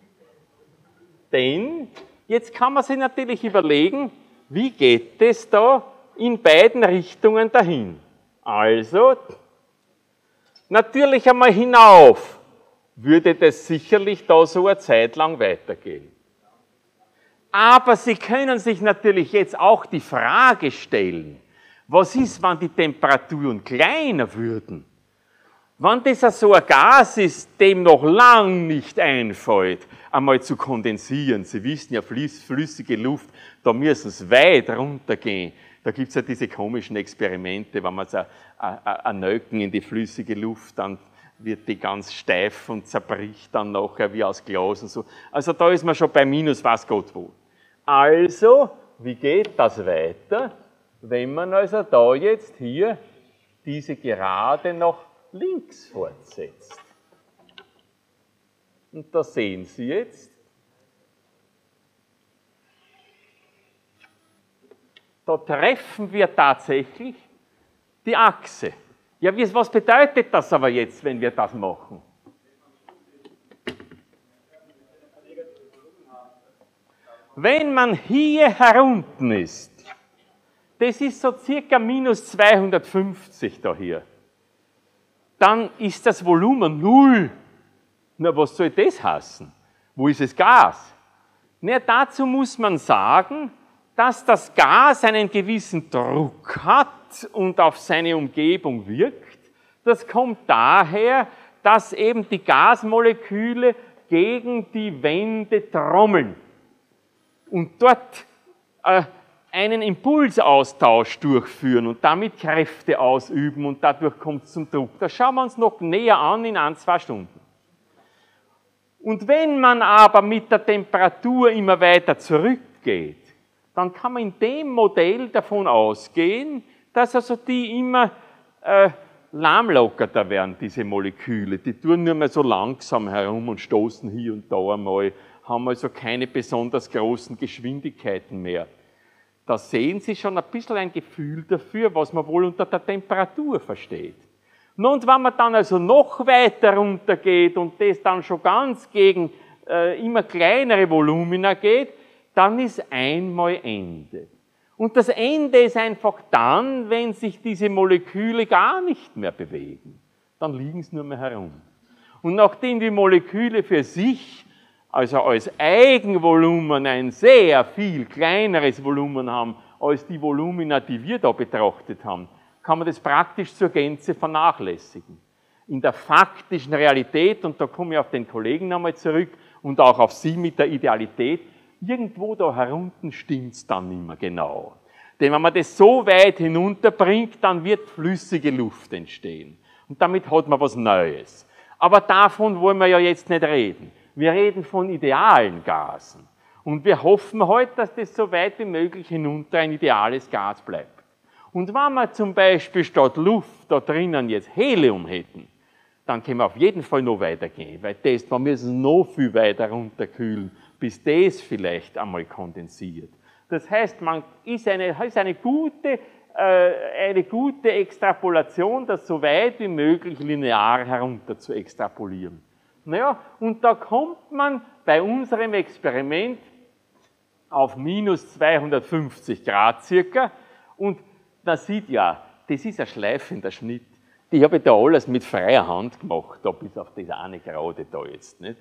Denn jetzt kann man sich natürlich überlegen, wie geht es da in beiden Richtungen dahin? Also, natürlich einmal hinauf würde das sicherlich da so eine Zeit lang weitergehen. Aber Sie können sich natürlich jetzt auch die Frage stellen, was ist, wenn die Temperaturen kleiner würden? Wenn das so ein Gas ist, dem noch lang nicht einfällt, einmal zu kondensieren. Sie wissen ja, flüssige Luft, da müssen es weit runtergehen. Da gibt es ja diese komischen Experimente, wenn man so ein Nöken in die flüssige Luft, dann wird die ganz steif und zerbricht dann nachher wie aus Glas und so. Also da ist man schon bei minus was Gott wo. Also, wie geht das weiter, wenn man also da jetzt hier diese Gerade nach links fortsetzt? Und da sehen Sie jetzt, da treffen wir tatsächlich die Achse. Ja, was bedeutet das aber jetzt, wenn wir das machen? Wenn man hier herunten ist, das ist so circa minus zweihundertfünfzig da hier, dann ist das Volumen null. Na, was soll das heißen? Wo ist das Gas? Na, dazu muss man sagen, dass das Gas einen gewissen Druck hat und auf seine Umgebung wirkt. Das kommt daher, dass eben die Gasmoleküle gegen die Wände trommeln und dort äh, einen Impulsaustausch durchführen und damit Kräfte ausüben und dadurch kommt es zum Druck. Das schauen wir uns noch näher an in ein, zwei Stunden. Und wenn man aber mit der Temperatur immer weiter zurückgeht, dann kann man in dem Modell davon ausgehen, dass also die immer äh, lahmlockerter werden, diese Moleküle. Die tun nur mehr so langsam herum und stoßen hier und da einmal, haben also keine besonders großen Geschwindigkeiten mehr. Da sehen Sie schon ein bisschen ein Gefühl dafür, was man wohl unter der Temperatur versteht. Und wenn man dann also noch weiter runtergeht und das dann schon ganz gegen äh, immer kleinere Volumina geht, dann ist einmal Ende. Und das Ende ist einfach dann, wenn sich diese Moleküle gar nicht mehr bewegen. Dann liegen sie nur mehr herum. Und nachdem die Moleküle für sich, also als Eigenvolumen, ein sehr viel kleineres Volumen haben, als die Volumina, die wir da betrachtet haben, kann man das praktisch zur Gänze vernachlässigen. In der faktischen Realität, und da komme ich auf den Kollegen nochmal zurück, und auch auf Sie mit der Idealität, irgendwo da herunten stimmt es dann nicht mehr genau. Denn wenn man das so weit hinunterbringt, dann wird flüssige Luft entstehen. Und damit hat man was Neues. Aber davon wollen wir ja jetzt nicht reden. Wir reden von idealen Gasen. Und wir hoffen heute, dass das so weit wie möglich hinunter ein ideales Gas bleibt. Und wenn wir zum Beispiel statt Luft da drinnen jetzt Helium hätten, dann können wir auf jeden Fall noch weitergehen, weil das, wir müssen noch viel weiter runterkühlen, bis das vielleicht einmal kondensiert. Das heißt, man ist eine, ist eine, gute, äh, eine gute Extrapolation, das so weit wie möglich linear herunter zu extrapolieren. Naja, und da kommt man bei unserem Experiment auf minus zweihundertfünfzig Grad circa und man sieht ja, das ist ein schleifender Schnitt. Die habe ich da alles mit freier Hand gemacht, da bis auf das eine Gerade da jetzt. Nicht?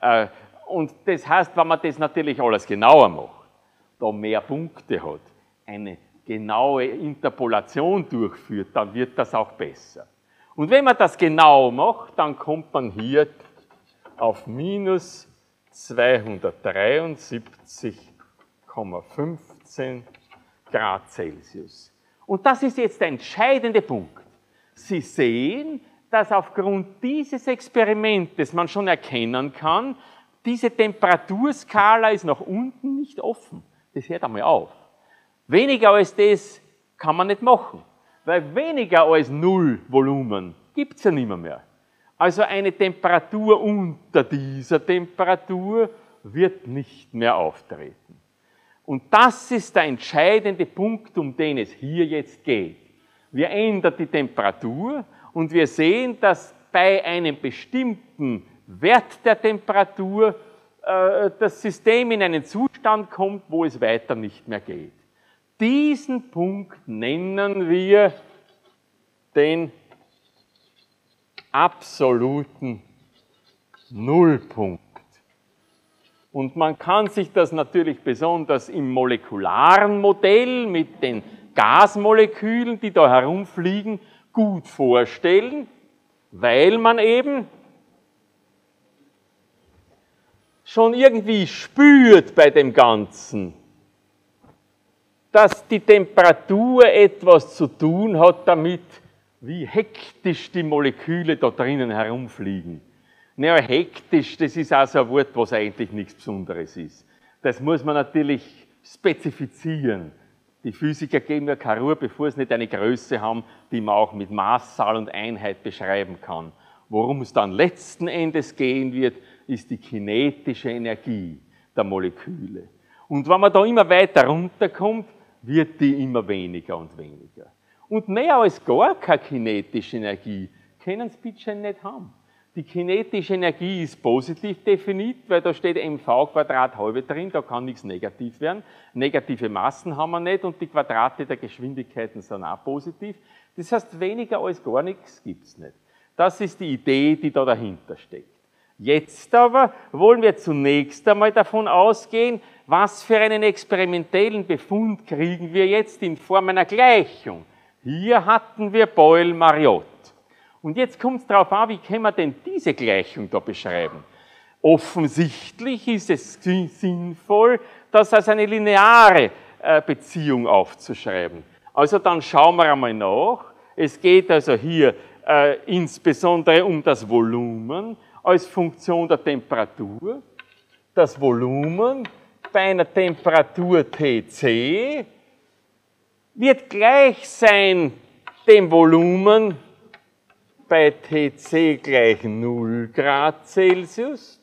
Und das heißt, wenn man das natürlich alles genauer macht, da mehr Punkte hat, eine genaue Interpolation durchführt, dann wird das auch besser. Und wenn man das genau macht, dann kommt man hier auf minus zweihundertdreiundsiebzig Komma fünfzehn Grad Celsius. Und das ist jetzt der entscheidende Punkt. Sie sehen, dass aufgrund dieses Experimentes man schon erkennen kann, diese Temperaturskala ist nach unten nicht offen. Das hört einmal auf. Weniger als das kann man nicht machen, weil weniger als null Volumen gibt es ja nicht mehr, mehr. Also eine Temperatur unter dieser Temperatur wird nicht mehr auftreten. Und das ist der entscheidende Punkt, um den es hier jetzt geht. Wir ändern die Temperatur und wir sehen, dass bei einem bestimmten Wert der Temperatur äh, das System in einen Zustand kommt, wo es weiter nicht mehr geht. Diesen Punkt nennen wir den absoluten Nullpunkt. Und man kann sich das natürlich besonders im molekularen Modell mit den Gasmolekülen, die da herumfliegen, gut vorstellen, weil man eben schon irgendwie spürt bei dem Ganzen, dass die Temperatur etwas zu tun hat damit, wie hektisch die Moleküle da drinnen herumfliegen. Naja, hektisch, das ist auch so ein Wort, was eigentlich nichts Besonderes ist. Das muss man natürlich spezifizieren. Die Physiker geben ja keine Ruhe, bevor sie nicht eine Größe haben, die man auch mit Maßzahl und Einheit beschreiben kann. Worum es dann letzten Endes gehen wird, ist die kinetische Energie der Moleküle. Und wenn man da immer weiter runterkommt, wird die immer weniger und weniger. Und mehr als gar keine kinetische Energie können Sie bitte nicht haben. Die kinetische Energie ist positiv definiert, weil da steht mv Quadrat halbe drin, da kann nichts negativ werden. Negative Massen haben wir nicht und die Quadrate der Geschwindigkeiten sind auch positiv. Das heißt, weniger als gar nichts gibt es nicht. Das ist die Idee, die da dahinter steckt. Jetzt aber wollen wir zunächst einmal davon ausgehen, was für einen experimentellen Befund kriegen wir jetzt in Form einer Gleichung. Hier hatten wir Boyle-Mariotte. Und jetzt kommt es darauf an, wie können wir denn diese Gleichung da beschreiben? Offensichtlich ist es sinnvoll, das als eine lineare Beziehung aufzuschreiben. Also dann schauen wir einmal nach. Es geht also hier äh, insbesondere um das Volumen als Funktion der Temperatur. Das Volumen bei einer Temperatur T C wird gleich sein dem Volumen bei T C gleich null Grad Celsius.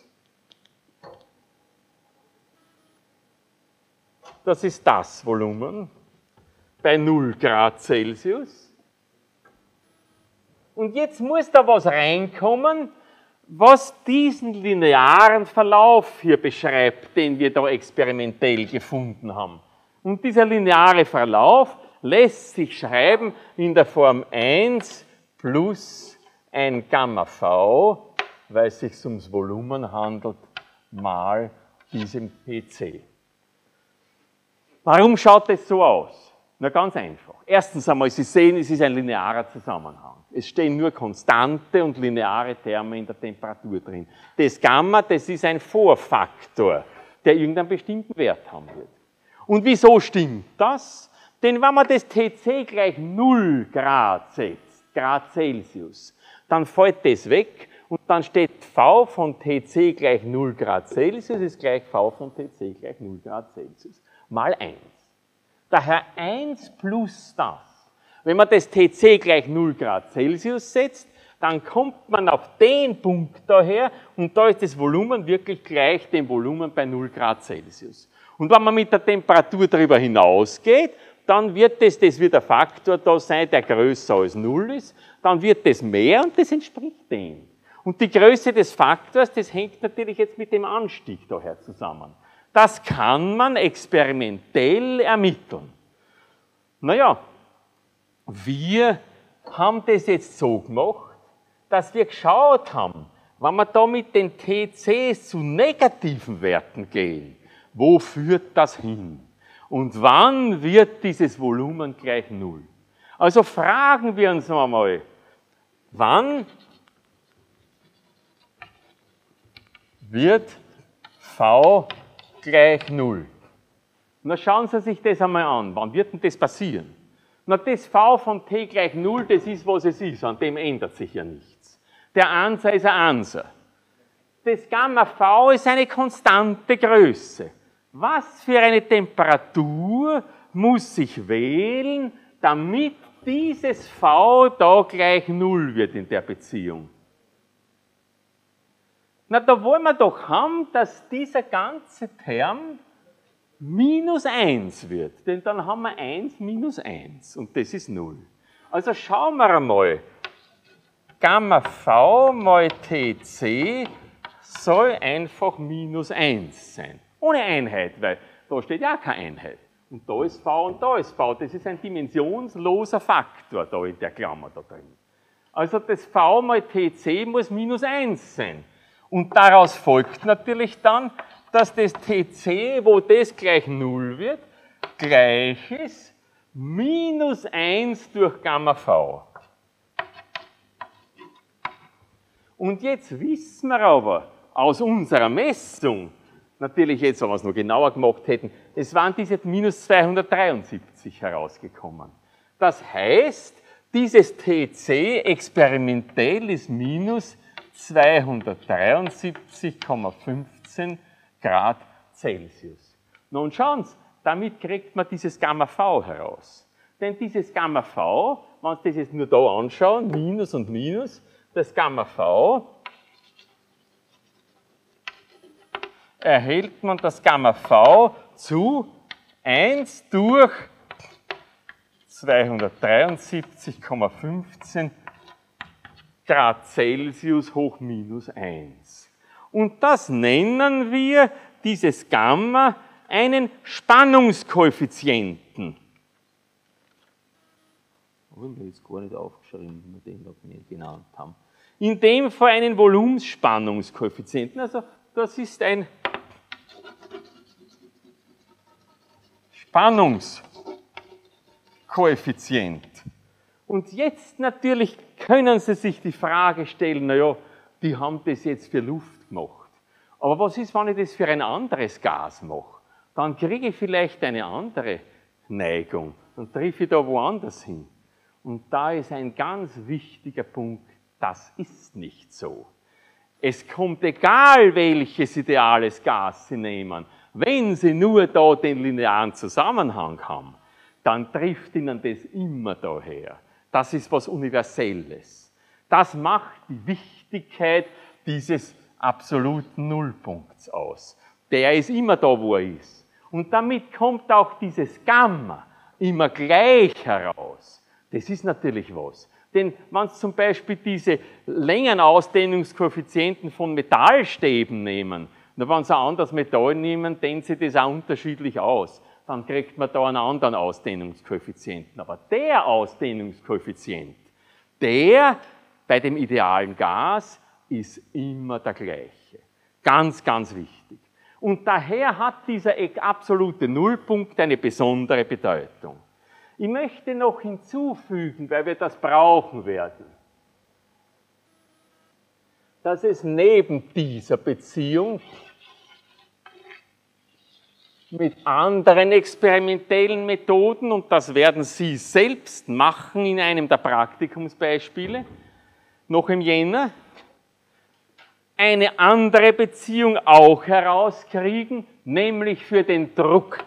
Das ist das Volumen bei null Grad Celsius. Und jetzt muss da was reinkommen, was diesen linearen Verlauf hier beschreibt, den wir da experimentell gefunden haben. Und dieser lineare Verlauf lässt sich schreiben in der Form eins plus ein Gamma V, weil es sich ums Volumen handelt, mal diesem T C. Warum schaut es so aus? Na, ganz einfach. Erstens einmal, Sie sehen, es ist ein linearer Zusammenhang. Es stehen nur konstante und lineare Terme in der Temperatur drin. Das Gamma, das ist ein Vorfaktor, der irgendeinen bestimmten Wert haben wird. Und wieso stimmt das? Denn wenn man das T C gleich null Grad setzt, Grad Celsius, dann fällt das weg und dann steht V von T C gleich null Grad Celsius ist gleich V von T C gleich null Grad Celsius mal eins. Daher eins plus das. Wenn man das T C gleich null Grad Celsius setzt, dann kommt man auf den Punkt daher und da ist das Volumen wirklich gleich dem Volumen bei null Grad Celsius. Und wenn man mit der Temperatur darüber hinausgeht, dann wird das, das wird ein Faktor da sein, der größer als null ist, dann wird das mehr und das entspricht dem. Und die Größe des Faktors, das hängt natürlich jetzt mit dem Anstieg daher zusammen. Das kann man experimentell ermitteln. Naja, wir haben das jetzt so gemacht, dass wir geschaut haben, wenn wir da mit den T Cs zu negativen Werten gehen, wo führt das hin? Und wann wird dieses Volumen gleich null? Also fragen wir uns einmal, wann wird V gleich null? Na, schauen Sie sich das einmal an. Wann wird denn das passieren? Na, das V von T gleich null, das ist, was es ist. An dem ändert sich ja nichts. Der Answer ist ein Answer. Das Gamma V ist eine konstante Größe. Was für eine Temperatur muss ich wählen, damit dieses V da gleich null wird in der Beziehung? Na, da wollen wir doch haben, dass dieser ganze Term minus eins wird. Denn dann haben wir eins minus eins und das ist null. Also schauen wir einmal. Gamma V mal T C soll einfach minus eins sein. Ohne Einheit, weil da steht ja keine Einheit. Und da ist V und da ist V. Das ist ein dimensionsloser Faktor da in der Klammer da drin. Also das V mal T C muss minus eins sein. Und daraus folgt natürlich dann, dass das T C, wo das gleich null wird, gleich ist minus eins durch Gamma V. Und jetzt wissen wir aber aus unserer Messung, natürlich jetzt, wenn wir es noch genauer gemacht hätten, es waren diese minus zweihundertdreiundsiebzig herausgekommen. Das heißt, dieses T C experimentell ist minus zweihundertdreiundsiebzig Komma fünfzehn Grad Celsius. Nun schauen Sie, Damit kriegt man dieses Gamma V heraus. Denn dieses Gamma V, wenn Sie das jetzt nur da anschauen, Minus und Minus, das Gamma V, erhält man das Gamma V zu eins durch zweihundertdreiundsiebzig Komma fünfzehn Grad Celsius hoch minus eins. Und das nennen wir, dieses Gamma, einen Spannungskoeffizienten. Aber ich habe jetzt gar nicht aufgeschrieben, wie wir den noch nicht genannt haben. In dem Fall einen Volumensspannungskoeffizienten. Also das ist ein Spannungskoeffizient. Und jetzt natürlich können Sie sich die Frage stellen, naja, die haben das jetzt für Luft gemacht. Aber was ist, wenn ich das für ein anderes Gas mache? Dann kriege ich vielleicht eine andere Neigung. Dann treffe ich da woanders hin. Und da ist ein ganz wichtiger Punkt, das ist nicht so. Es kommt egal, welches ideales Gas Sie nehmen, wenn Sie nur da den linearen Zusammenhang haben, dann trifft Ihnen das immer daher. Das ist was Universelles. Das macht die Wichtigkeit dieses absoluten Nullpunkts aus. Der ist immer da, wo er ist. Und damit kommt auch dieses Gamma immer gleich heraus. Das ist natürlich was. Denn wenn Sie zum Beispiel diese Längenausdehnungskoeffizienten von Metallstäben nehmen, und wenn Sie ein anderes Metall nehmen, dehnt sich das auch unterschiedlich aus. Dann kriegt man da einen anderen Ausdehnungskoeffizienten. Aber der Ausdehnungskoeffizient, der bei dem idealen Gas ist immer der gleiche. Ganz, ganz wichtig. Und daher hat dieser absolute Nullpunkt eine besondere Bedeutung. Ich möchte noch hinzufügen, weil wir das brauchen werden, dass es neben dieser Beziehung mit anderen experimentellen Methoden, und das werden Sie selbst machen in einem der Praktikumsbeispiele, noch im Jänner, eine andere Beziehung auch herauskriegen, nämlich für den Druck.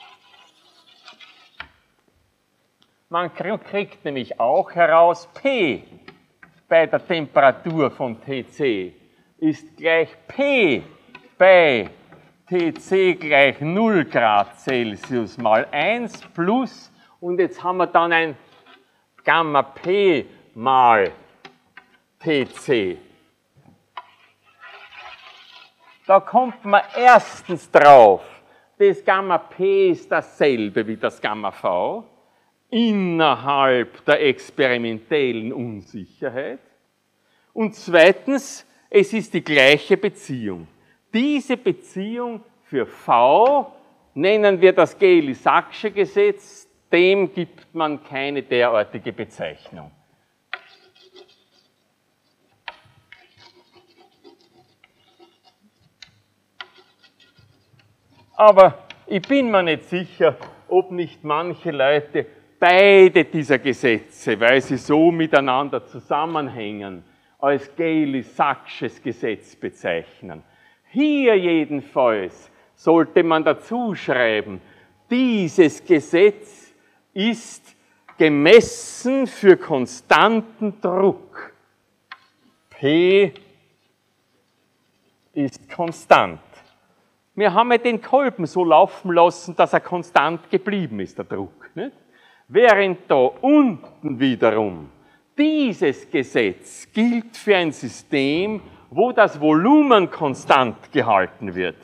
Man kriegt nämlich auch heraus, P bei der Temperatur von T C ist gleich P bei T C gleich null Grad Celsius mal eins plus, und jetzt haben wir dann ein Gamma P mal T C. Da kommt man erstens drauf, das Gamma P ist dasselbe wie das Gamma V innerhalb der experimentellen Unsicherheit. Und zweitens, es ist die gleiche Beziehung. Diese Beziehung für V nennen wir das Gay-Lussac'sche Gesetz, dem gibt man keine derartige Bezeichnung. Aber ich bin mir nicht sicher, ob nicht manche Leute beide dieser Gesetze, weil sie so miteinander zusammenhängen, als Gay-Lussac'sches Gesetz bezeichnen. Hier jedenfalls sollte man dazu schreiben, dieses Gesetz ist gemessen für konstanten Druck. P ist konstant. Wir haben ja den Kolben so laufen lassen, dass er konstant geblieben ist, der Druck. Nicht? Während da unten wiederum dieses Gesetz gilt für ein System, wo das Volumen konstant gehalten wird.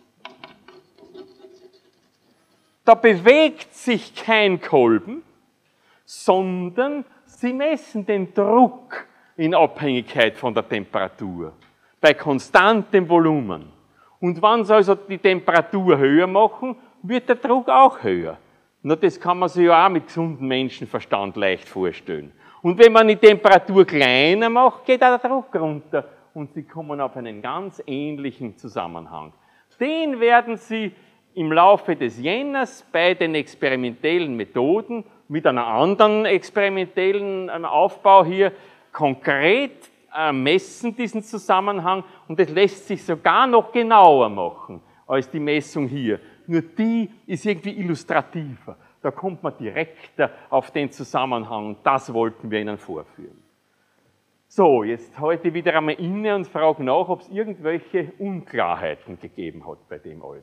Da bewegt sich kein Kolben, sondern Sie messen den Druck in Abhängigkeit von der Temperatur, bei konstantem Volumen. Und wenn Sie also die Temperatur höher machen, wird der Druck auch höher. Na, das kann man sich ja auch mit gesundem Menschenverstand leicht vorstellen. Und wenn man die Temperatur kleiner macht, geht auch der Druck runter und Sie kommen auf einen ganz ähnlichen Zusammenhang. Den werden Sie im Laufe des Jänners bei den experimentellen Methoden mit einer anderen experimentellen Aufbau hier konkret messen, diesen Zusammenhang, und das lässt sich sogar noch genauer machen als die Messung hier. Nur die ist irgendwie illustrativer. Da kommt man direkter auf den Zusammenhang und das wollten wir Ihnen vorführen. So, jetzt halte ich wieder einmal inne und frage nach, ob es irgendwelche Unklarheiten gegeben hat bei dem allen.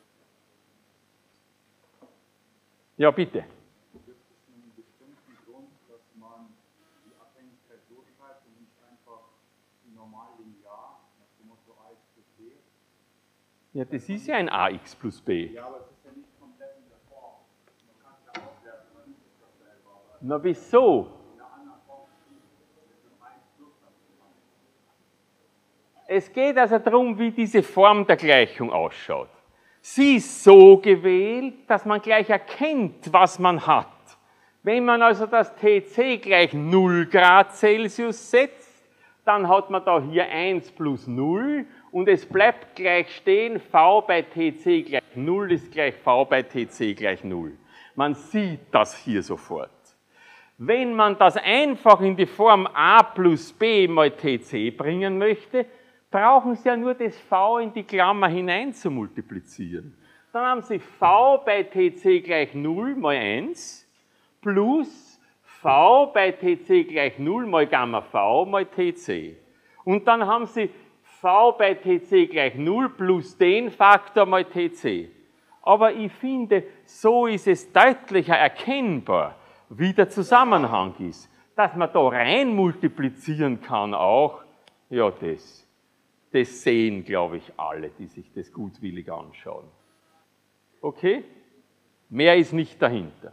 Ja, bitte. Gibt es einen bestimmten Grund, dass man die Abhängigkeit durchschreibt und nicht einfach normal linear, nach dem Motto ax plus b? Ja, das ist ja ein ax plus b. Ja, aber es ist ja nicht komplett in der Form. Man kann es ja auswerten, man ist es doch selber. Na, wieso? In einer anderen Form mit dem eins plus dann zu machen. Es geht also darum, wie diese Form der Gleichung ausschaut. Sie ist so gewählt, dass man gleich erkennt, was man hat. Wenn man also das T C gleich null Grad Celsius setzt, dann hat man da hier eins plus null und es bleibt gleich stehen, V bei T C gleich null ist gleich V bei T C gleich null. Man sieht das hier sofort. Wenn man das einfach in die Form a plus b mal T C bringen möchte, brauchen Sie ja nur das V in die Klammer hinein zu multiplizieren. Dann haben Sie V bei T C gleich null mal eins plus V bei T C gleich null mal Gamma V mal T C. Und dann haben Sie V bei T C gleich null plus den Faktor mal T C. Aber ich finde, so ist es deutlicher erkennbar, wie der Zusammenhang ist. Dass man da rein multiplizieren kann auch, ja das. Das sehen, glaube ich, alle, die sich das gutwillig anschauen. Okay? Mehr ist nicht dahinter.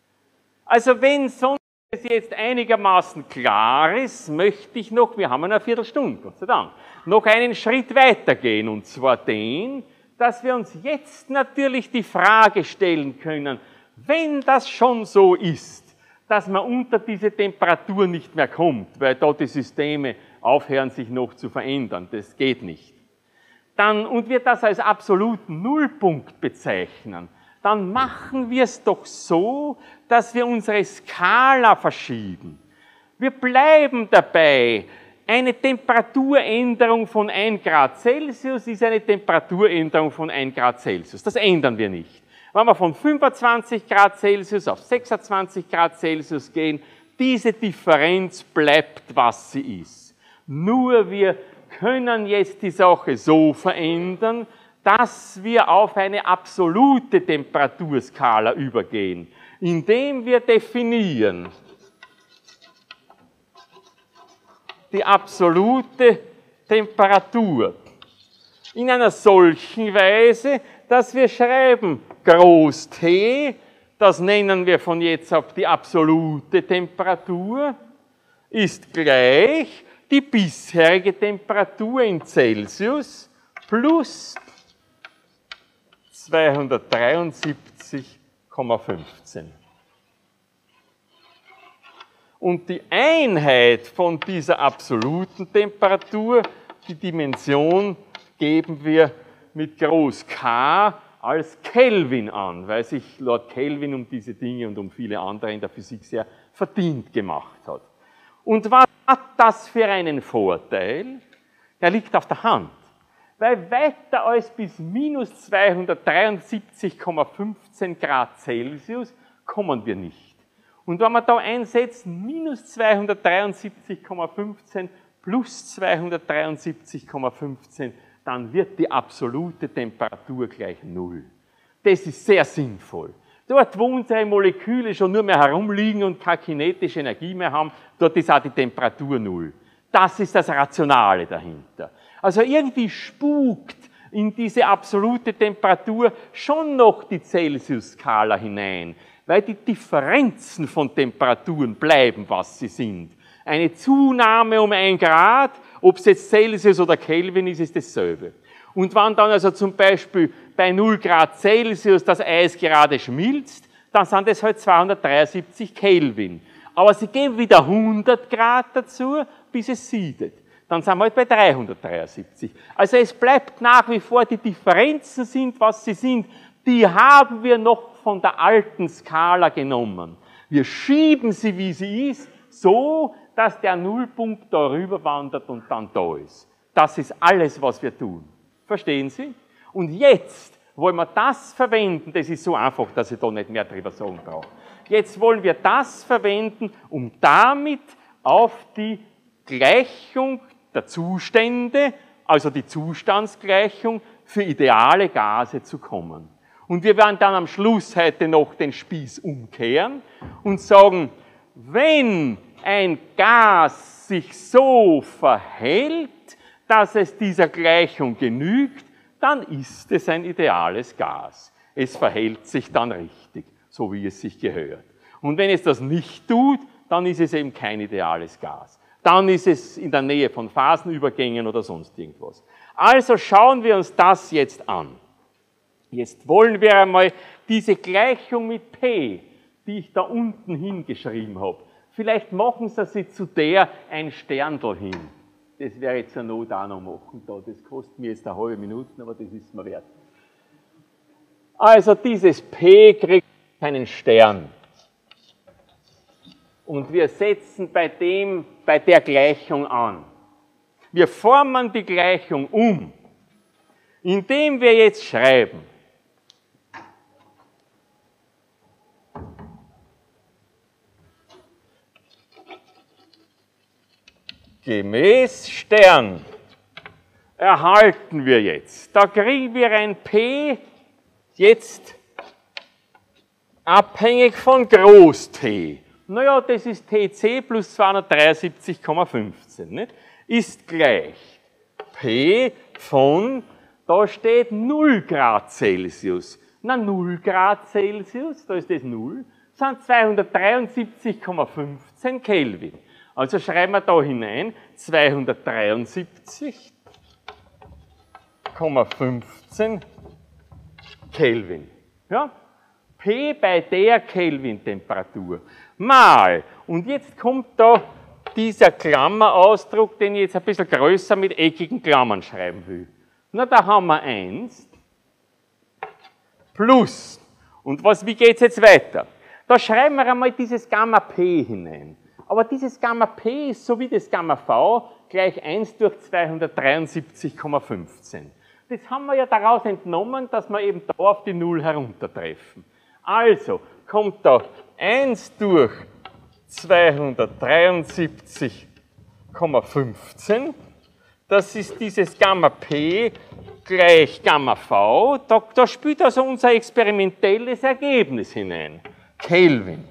Also wenn sonst es jetzt einigermaßen klar ist, möchte ich noch, wir haben eine Viertelstunde, Gott sei Dank, noch einen Schritt weitergehen, und zwar den, dass wir uns jetzt natürlich die Frage stellen können, wenn das schon so ist, dass man unter diese Temperatur nicht mehr kommt, weil da die Systeme aufhören, sich noch zu verändern. Das geht nicht. Dann, und wir das als absoluten Nullpunkt bezeichnen, dann machen wir es doch so, dass wir unsere Skala verschieben. Wir bleiben dabei. Eine Temperaturänderung von ein Grad Celsius ist eine Temperaturänderung von ein Grad Celsius. Das ändern wir nicht. Wenn wir von fünfundzwanzig Grad Celsius auf sechsundzwanzig Grad Celsius gehen, diese Differenz bleibt, was sie ist. Nur wir können jetzt die Sache so verändern, dass wir auf eine absolute Temperaturskala übergehen, indem wir definieren die absolute Temperatur in einer solchen Weise, dass wir schreiben Groß T, das nennen wir von jetzt ab die absolute Temperatur, ist gleich die bisherige Temperatur in Celsius plus zweihundertdreiundsiebzig Komma fünfzehn. Und die Einheit von dieser absoluten Temperatur, die Dimension, geben wir mit Groß K als Kelvin an, weil sich Lord Kelvin um diese Dinge und um viele andere in der Physik sehr verdient gemacht hat. Und was hat das für einen Vorteil? Der liegt auf der Hand. Weil weiter als bis minus zweihundertdreiundsiebzig Komma fünfzehn Grad Celsius kommen wir nicht. Und wenn wir da einsetzen, minus zweihundertdreiundsiebzig Komma fünfzehn plus zweihundertdreiundsiebzig Komma fünfzehn, dann wird die absolute Temperatur gleich Null. Das ist sehr sinnvoll. Dort, wo unsere Moleküle schon nur mehr herumliegen und keine kinetische Energie mehr haben, dort ist auch die Temperatur Null. Das ist das Rationale dahinter. Also irgendwie spukt in diese absolute Temperatur schon noch die Celsius-Skala hinein, weil die Differenzen von Temperaturen bleiben, was sie sind. Eine Zunahme um ein Grad, ob es jetzt Celsius oder Kelvin ist, ist dasselbe. Und wenn dann also zum Beispiel bei null Grad Celsius das Eis gerade schmilzt, dann sind es halt zweihundertdreiundsiebzig Kelvin. Aber sie geben wieder hundert Grad dazu, bis es siedet. Dann sind wir halt bei dreihundertdreiundsiebzig. Also es bleibt nach wie vor, die Differenzen sind, was sie sind. Die haben wir noch von der alten Skala genommen. Wir schieben sie, wie sie ist, so, dass der Nullpunkt darüber wandert und dann da ist. Das ist alles, was wir tun. Verstehen Sie? Und jetzt wollen wir das verwenden, das ist so einfach, dass ich da nicht mehr drüber sagen brauche. Jetzt wollen wir das verwenden, um damit auf die Gleichung der Zustände, also die Zustandsgleichung für ideale Gase zu kommen. Und wir werden dann am Schluss heute noch den Spieß umkehren und sagen, wenn ein Gas sich so verhält, dass es dieser Gleichung genügt, dann ist es ein ideales Gas. Es verhält sich dann richtig, so wie es sich gehört. Und wenn es das nicht tut, dann ist es eben kein ideales Gas. Dann ist es in der Nähe von Phasenübergängen oder sonst irgendwas. Also schauen wir uns das jetzt an. Jetzt wollen wir einmal diese Gleichung mit P, die ich da unten hingeschrieben habe. Vielleicht machen Sie sie zu der ein Sterndl hin. Das wäre jetzt zur Not auch noch machen. Da. Das kostet mir jetzt eine halbe Minute, aber das ist mir wert. Also dieses P kriegt einen Stern. Und wir setzen bei, dem, bei der Gleichung an. Wir formen die Gleichung um, indem wir jetzt schreiben, gemäß Stern erhalten wir jetzt, da kriegen wir ein P jetzt abhängig von Groß T. Naja, das ist T C plus zweihundertdreiundsiebzig Komma fünfzehn, nicht? Ist gleich P von, da steht null Grad Celsius. Na, null Grad Celsius, da ist das null, sind zweihundertdreiundsiebzig Komma fünfzehn Kelvin. Also schreiben wir da hinein zweihundertdreiundsiebzig Komma fünfzehn Kelvin. Ja? P bei der Kelvin-Temperatur mal. Und jetzt kommt da dieser Klammerausdruck, den ich jetzt ein bisschen größer mit eckigen Klammern schreiben will. Na, da haben wir eins plus. Und was, wie geht es jetzt weiter? Da schreiben wir einmal dieses Gamma P hinein. Aber dieses Gamma P ist so wie das Gamma V gleich eins durch zweihundertdreiundsiebzig Komma fünfzehn. Das haben wir ja daraus entnommen, dass wir eben da auf die Null heruntertreffen. Also kommt da eins durch zweihundertdreiundsiebzig Komma fünfzehn. Das ist dieses Gamma P gleich Gamma V. Da, da spielt also unser experimentelles Ergebnis hinein. Kelvin.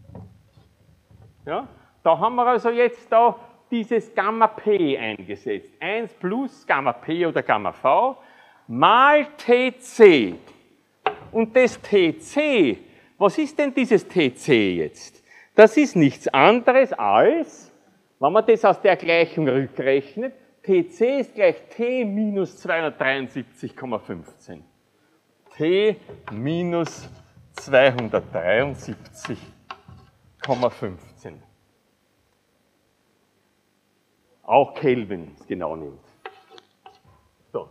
Ja? Da haben wir also jetzt da dieses Gamma P eingesetzt. eins plus Gamma P oder Gamma V mal T C. Und das T C, was ist denn dieses T C jetzt? Das ist nichts anderes als, wenn man das aus der Gleichung rückrechnet, T C ist gleich T minus zweihundertdreiundsiebzig Komma fünfzehn. T minus zweihundertdreiundsiebzig Komma fünfzehn. Auch Kelvin es genau nimmt. So.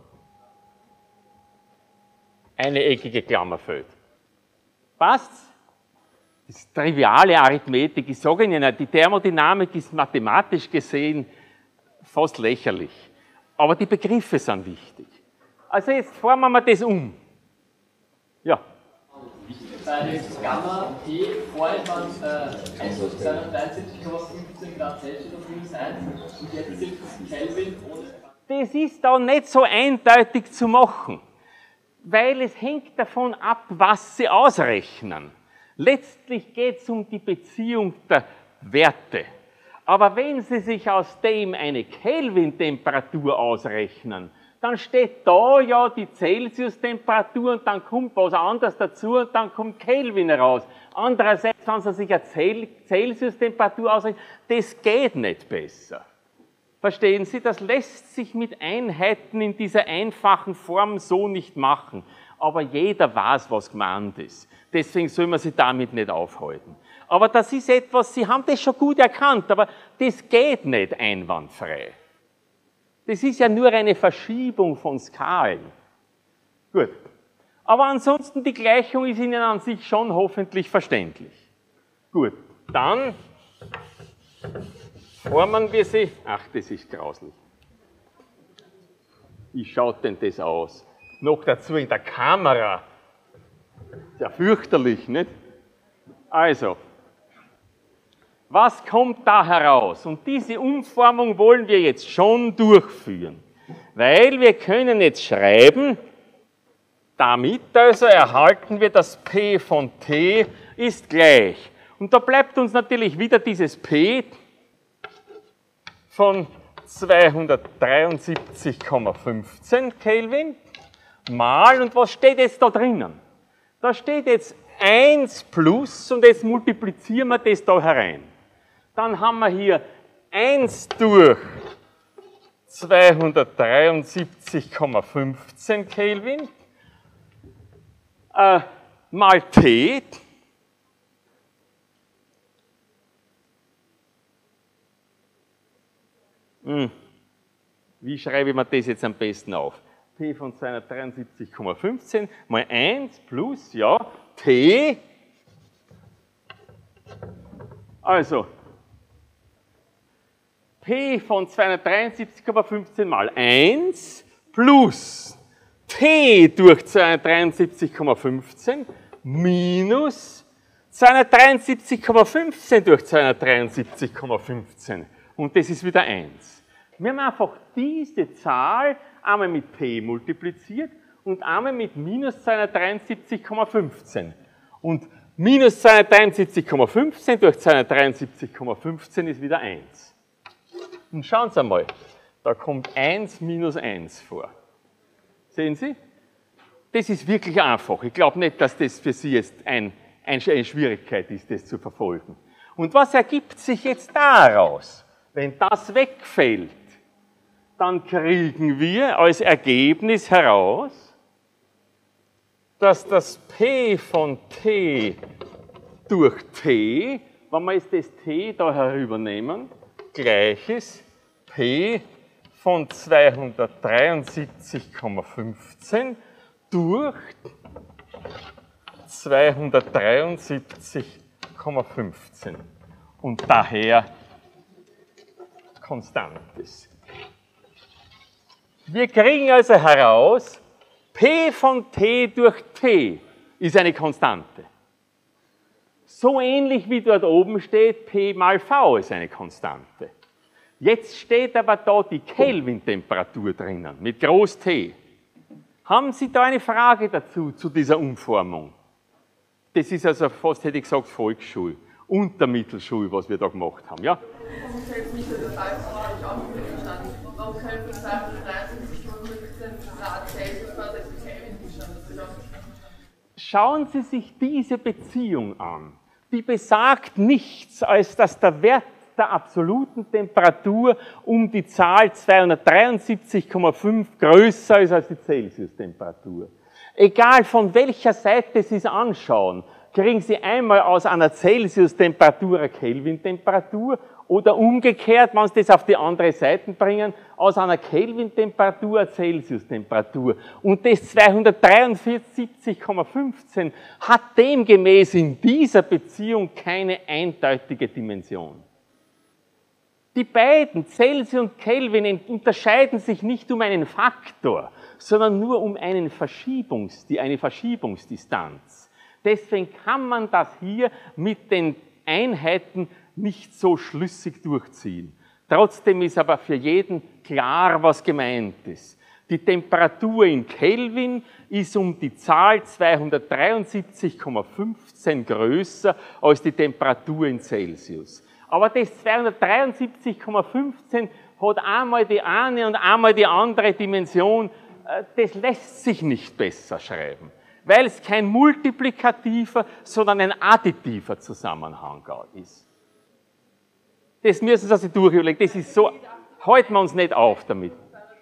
Eine eckige Klammer fällt. Passt's? Das ist triviale Arithmetik. Ich sage Ihnen ja, die Thermodynamik ist mathematisch gesehen fast lächerlich. Aber die Begriffe sind wichtig. Also jetzt formen wir das um. Ja. Bei dem Gamma P vorhin waren es äh, zweihundertdreiundsiebzig Komma fünfzehn Grad Celsius und minus eins und jetzt sind es Kelvin ohne. Das ist da nicht so eindeutig zu machen, weil es hängt davon ab, was Sie ausrechnen. Letztlich geht es um die Beziehung der Werte. Aber wenn Sie sich aus dem eine Kelvin-Temperatur ausrechnen, dann steht da ja die Celsius-Temperatur und dann kommt was anderes dazu und dann kommt Kelvin heraus. Andererseits, wenn Sie sich eine Celsius-Temperatur ausrechnen, das geht nicht besser. Verstehen Sie, das lässt sich mit Einheiten in dieser einfachen Form so nicht machen. Aber jeder weiß, was gemeint ist. Deswegen soll man sich damit nicht aufhalten. Aber das ist etwas, Sie haben das schon gut erkannt, aber das geht nicht einwandfrei. Das ist ja nur eine Verschiebung von Skalen. Gut. Aber ansonsten, die Gleichung ist Ihnen an sich schon hoffentlich verständlich. Gut. Dann formen wir sie. Ach, das ist grauslich. Wie schaut denn das aus? noch dazu in der Kamera. Sehr fürchterlich, nicht? Also, was kommt da heraus? Und diese Umformung wollen wir jetzt schon durchführen. Weil wir können jetzt schreiben, damit also erhalten wir, dass P von T ist gleich. Und da bleibt uns natürlich wieder dieses P von zweihundertdreiundsiebzig Komma fünfzehn Kelvin mal, und was steht jetzt da drinnen? Da steht jetzt eins plus, und jetzt multiplizieren wir das da herein. Dann haben wir hier eins durch zweihundertdreiundsiebzig Komma fünfzehn Kelvin äh, mal T. Hm. Wie schreibe ich mir das jetzt am besten auf? P von zweihundertdreiundsiebzig Komma fünfzehn mal eins plus, ja, T. Also, P von zweihundertdreiundsiebzig Komma fünfzehn mal eins plus T durch zweihundertdreiundsiebzig Komma fünfzehn minus zweihundertdreiundsiebzig Komma fünfzehn durch zweihundertdreiundsiebzig Komma fünfzehn. Und das ist wieder eins. Wir haben einfach diese Zahl einmal mit P multipliziert und einmal mit minus zweihundertdreiundsiebzig Komma fünfzehn. Und minus zweihundertdreiundsiebzig Komma fünfzehn durch zweihundertdreiundsiebzig Komma fünfzehn ist wieder eins. Und schauen Sie einmal, da kommt eins minus eins vor. Sehen Sie? Das ist wirklich einfach. Ich glaube nicht, dass das für Sie jetzt ein, eine Schwierigkeit ist, das zu verfolgen. Und was ergibt sich jetzt daraus? Wenn das wegfällt, dann kriegen wir als Ergebnis heraus, dass das P von T durch T, wenn wir jetzt das T da herübernehmen, gleich ist P von zweihundertdreiundsiebzig Komma fünfzehn durch zweihundertdreiundsiebzig Komma fünfzehn. Und daher konstant ist. Wir kriegen also heraus, P von T durch T ist eine Konstante. So ähnlich wie dort oben steht, P mal V ist eine Konstante. Jetzt steht aber da die Kelvin-Temperatur drinnen, mit Groß T. Haben Sie da eine Frage dazu, zu dieser Umformung? Das ist also fast, hätte ich gesagt, Volksschule, Untermittelschule, was wir da gemacht haben, ja? Warum fällt mich der Fall nicht auch nicht verstanden? Warum können wir sagen, dreiundsiebzig Komma fünfzehn Grad Celsius quasi Kelvin verstanden? Schauen Sie sich diese Beziehung an. Die besagt nichts, als dass der Wert der absoluten Temperatur um die Zahl zweihundertdreiundsiebzig Komma fünf größer ist als die Celsius-Temperatur. Egal von welcher Seite Sie es anschauen, kriegen Sie einmal aus einer Celsius-Temperatur eine Kelvin-Temperatur oder umgekehrt, wenn Sie das auf die andere Seite bringen, aus einer Kelvin-Temperatur eine Celsius-Temperatur. Und das zweihundertdreiundsiebzig Komma fünfzehn hat demgemäß in dieser Beziehung keine eindeutige Dimension. Die beiden, Celsius und Kelvin, unterscheiden sich nicht um einen Faktor, sondern nur um einen Verschiebungs, eine Verschiebungsdistanz. Deswegen kann man das hier mit den Einheiten nicht so schlüssig durchziehen. Trotzdem ist aber für jeden klar, was gemeint ist. Die Temperatur in Kelvin ist um die Zahl zweihundertdreiundsiebzig Komma fünfzehn größer als die Temperatur in Celsius. Aber das zweihundertdreiundsiebzig Komma fünfzehn hat einmal die eine und einmal die andere Dimension. Das lässt sich nicht besser schreiben, weil es kein multiplikativer, sondern ein additiver Zusammenhang ist. Das müssen Sie sich durchüberlegen. Das ist so, halten wir uns nicht auf damit.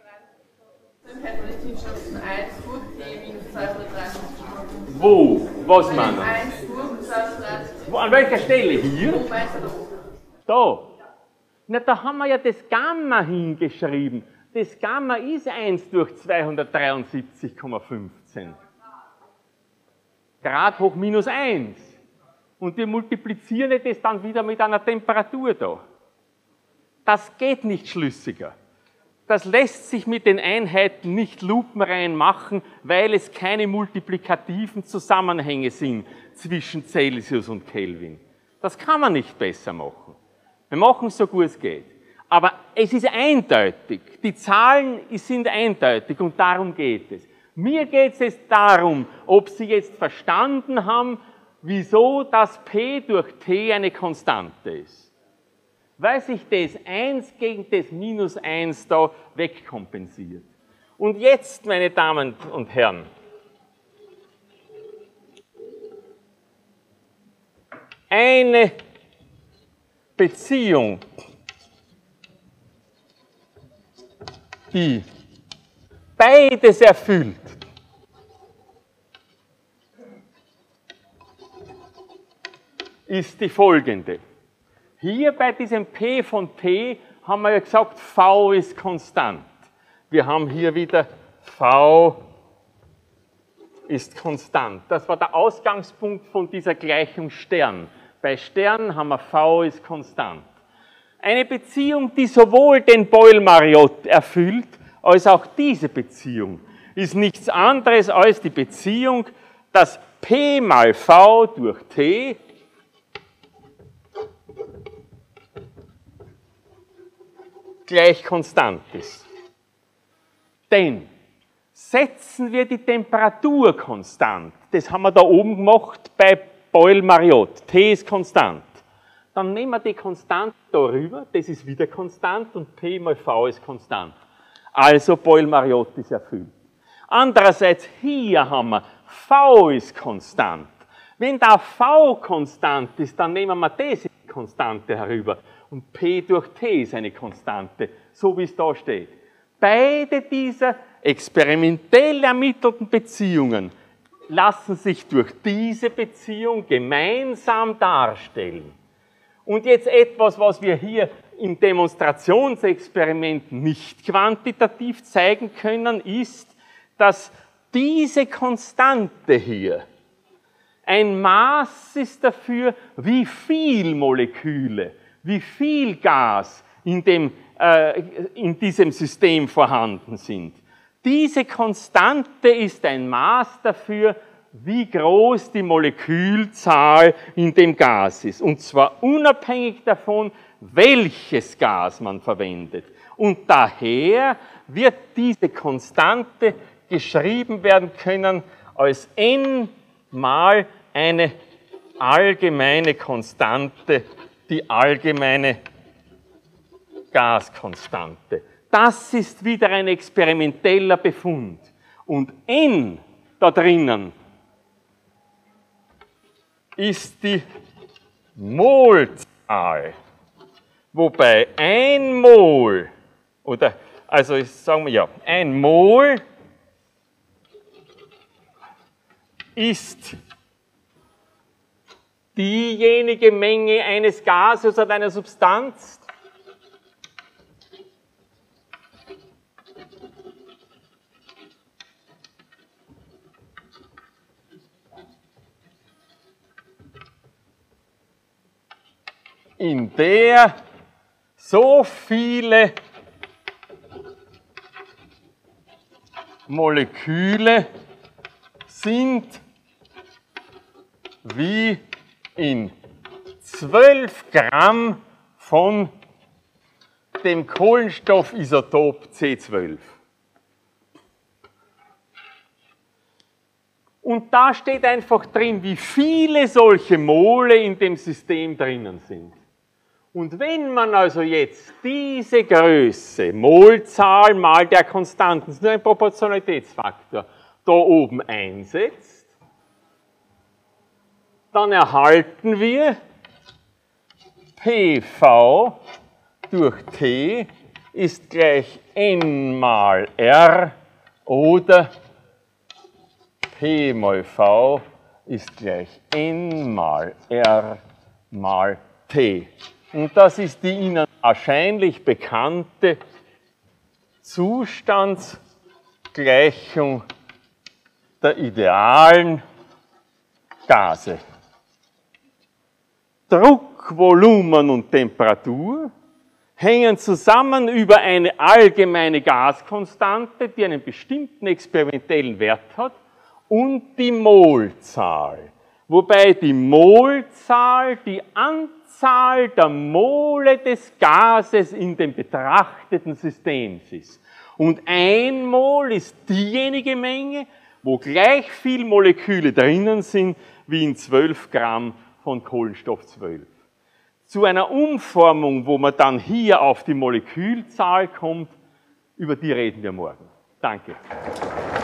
Dann hätten wir nicht hinschreiben, eins durch T minus zweihundertdreiundsiebzig Komma fünfzehn. Wo? Was meinen Sie? eins durch zweihundertdreiundsiebzig. An welcher Stelle? Hier? Wo meinst du das? Da. Na, da haben wir ja das Gamma hingeschrieben. Das Gamma ist eins durch zweihundertdreiundsiebzig Komma fünfzehn. Grad hoch minus eins. Und wir multiplizieren das dann wieder mit einer Temperatur da. Das geht nicht schlüssiger. Das lässt sich mit den Einheiten nicht lupenrein machen, weil es keine multiplikativen Zusammenhänge sind zwischen Celsius und Kelvin. Das kann man nicht besser machen. Wir machen es so gut es geht. Aber es ist eindeutig. Die Zahlen sind eindeutig und darum geht es. Mir geht es jetzt darum, ob Sie jetzt verstanden haben, wieso das P durch T eine Konstante ist. Weil sich das eins gegen das minus eins da wegkompensiert. Und jetzt, meine Damen und Herren, eine Beziehung, die beides erfüllt, ist die folgende. Hier bei diesem P von T haben wir ja gesagt, V ist konstant. Wir haben hier wieder V ist konstant. Das war der Ausgangspunkt von dieser Gleichung Stern. Bei Stern haben wir V ist konstant. Eine Beziehung, die sowohl den Boyle-Mariotte erfüllt, als auch diese Beziehung, ist nichts anderes als die Beziehung, dass P mal V durch T gleich konstant ist. Denn setzen wir die Temperatur konstant, das haben wir da oben gemacht bei Boyle-Mariotte, T ist konstant, dann nehmen wir die Konstante darüber, das ist wieder konstant und P mal V ist konstant. Also Boyle-Mariotte ist erfüllt. Andererseits hier haben wir V ist konstant. Wenn da V konstant ist, dann nehmen wir das in die Konstante herüber. Und P durch T ist eine Konstante, so wie es da steht. Beide dieser experimentell ermittelten Beziehungen lassen sich durch diese Beziehung gemeinsam darstellen. Und jetzt etwas, was wir hier im Demonstrationsexperiment nicht quantitativ zeigen können, ist, dass diese Konstante hier ein Maß ist dafür, wie viel Moleküle, wie viel Gas in, dem, äh, in diesem System vorhanden sind. Diese Konstante ist ein Maß dafür, wie groß die Molekülzahl in dem Gas ist. Und zwar unabhängig davon, welches Gas man verwendet. Und daher wird diese Konstante geschrieben werden können als n mal eine allgemeine Konstante, die allgemeine Gaskonstante. Das ist wieder ein experimenteller Befund. Und n da drinnen ist die Molzahl. Wobei ein Mol, oder, also sagen wir ja, ein Mol ist diejenige Menge eines Gases oder einer Substanz, in der so viele Moleküle sind, wie in zwölf Gramm von dem Kohlenstoffisotop C zwölf. Und da steht einfach drin, wie viele solche Mole in dem System drinnen sind. Und wenn man also jetzt diese Größe, Molzahl mal der Konstanten, das ist nur ein Proportionalitätsfaktor, da oben einsetzt, dann erhalten wir P V durch T ist gleich N mal R oder P mal V ist gleich N mal R mal T. Und das ist die Ihnen wahrscheinlich bekannte Zustandsgleichung der idealen Gase. Druck, Volumen und Temperatur hängen zusammen über eine allgemeine Gaskonstante, die einen bestimmten experimentellen Wert hat, und die Molzahl. Wobei die Molzahl die Anzahl der Mole des Gases in dem betrachteten System ist. Und ein Mol ist diejenige Menge, wo gleich viel Moleküle drinnen sind, wie in zwölf Gramm von Kohlenstoff zwölf. Zu einer Umformung, wo man dann hier auf die Molekülzahl kommt, über die reden wir morgen. Danke.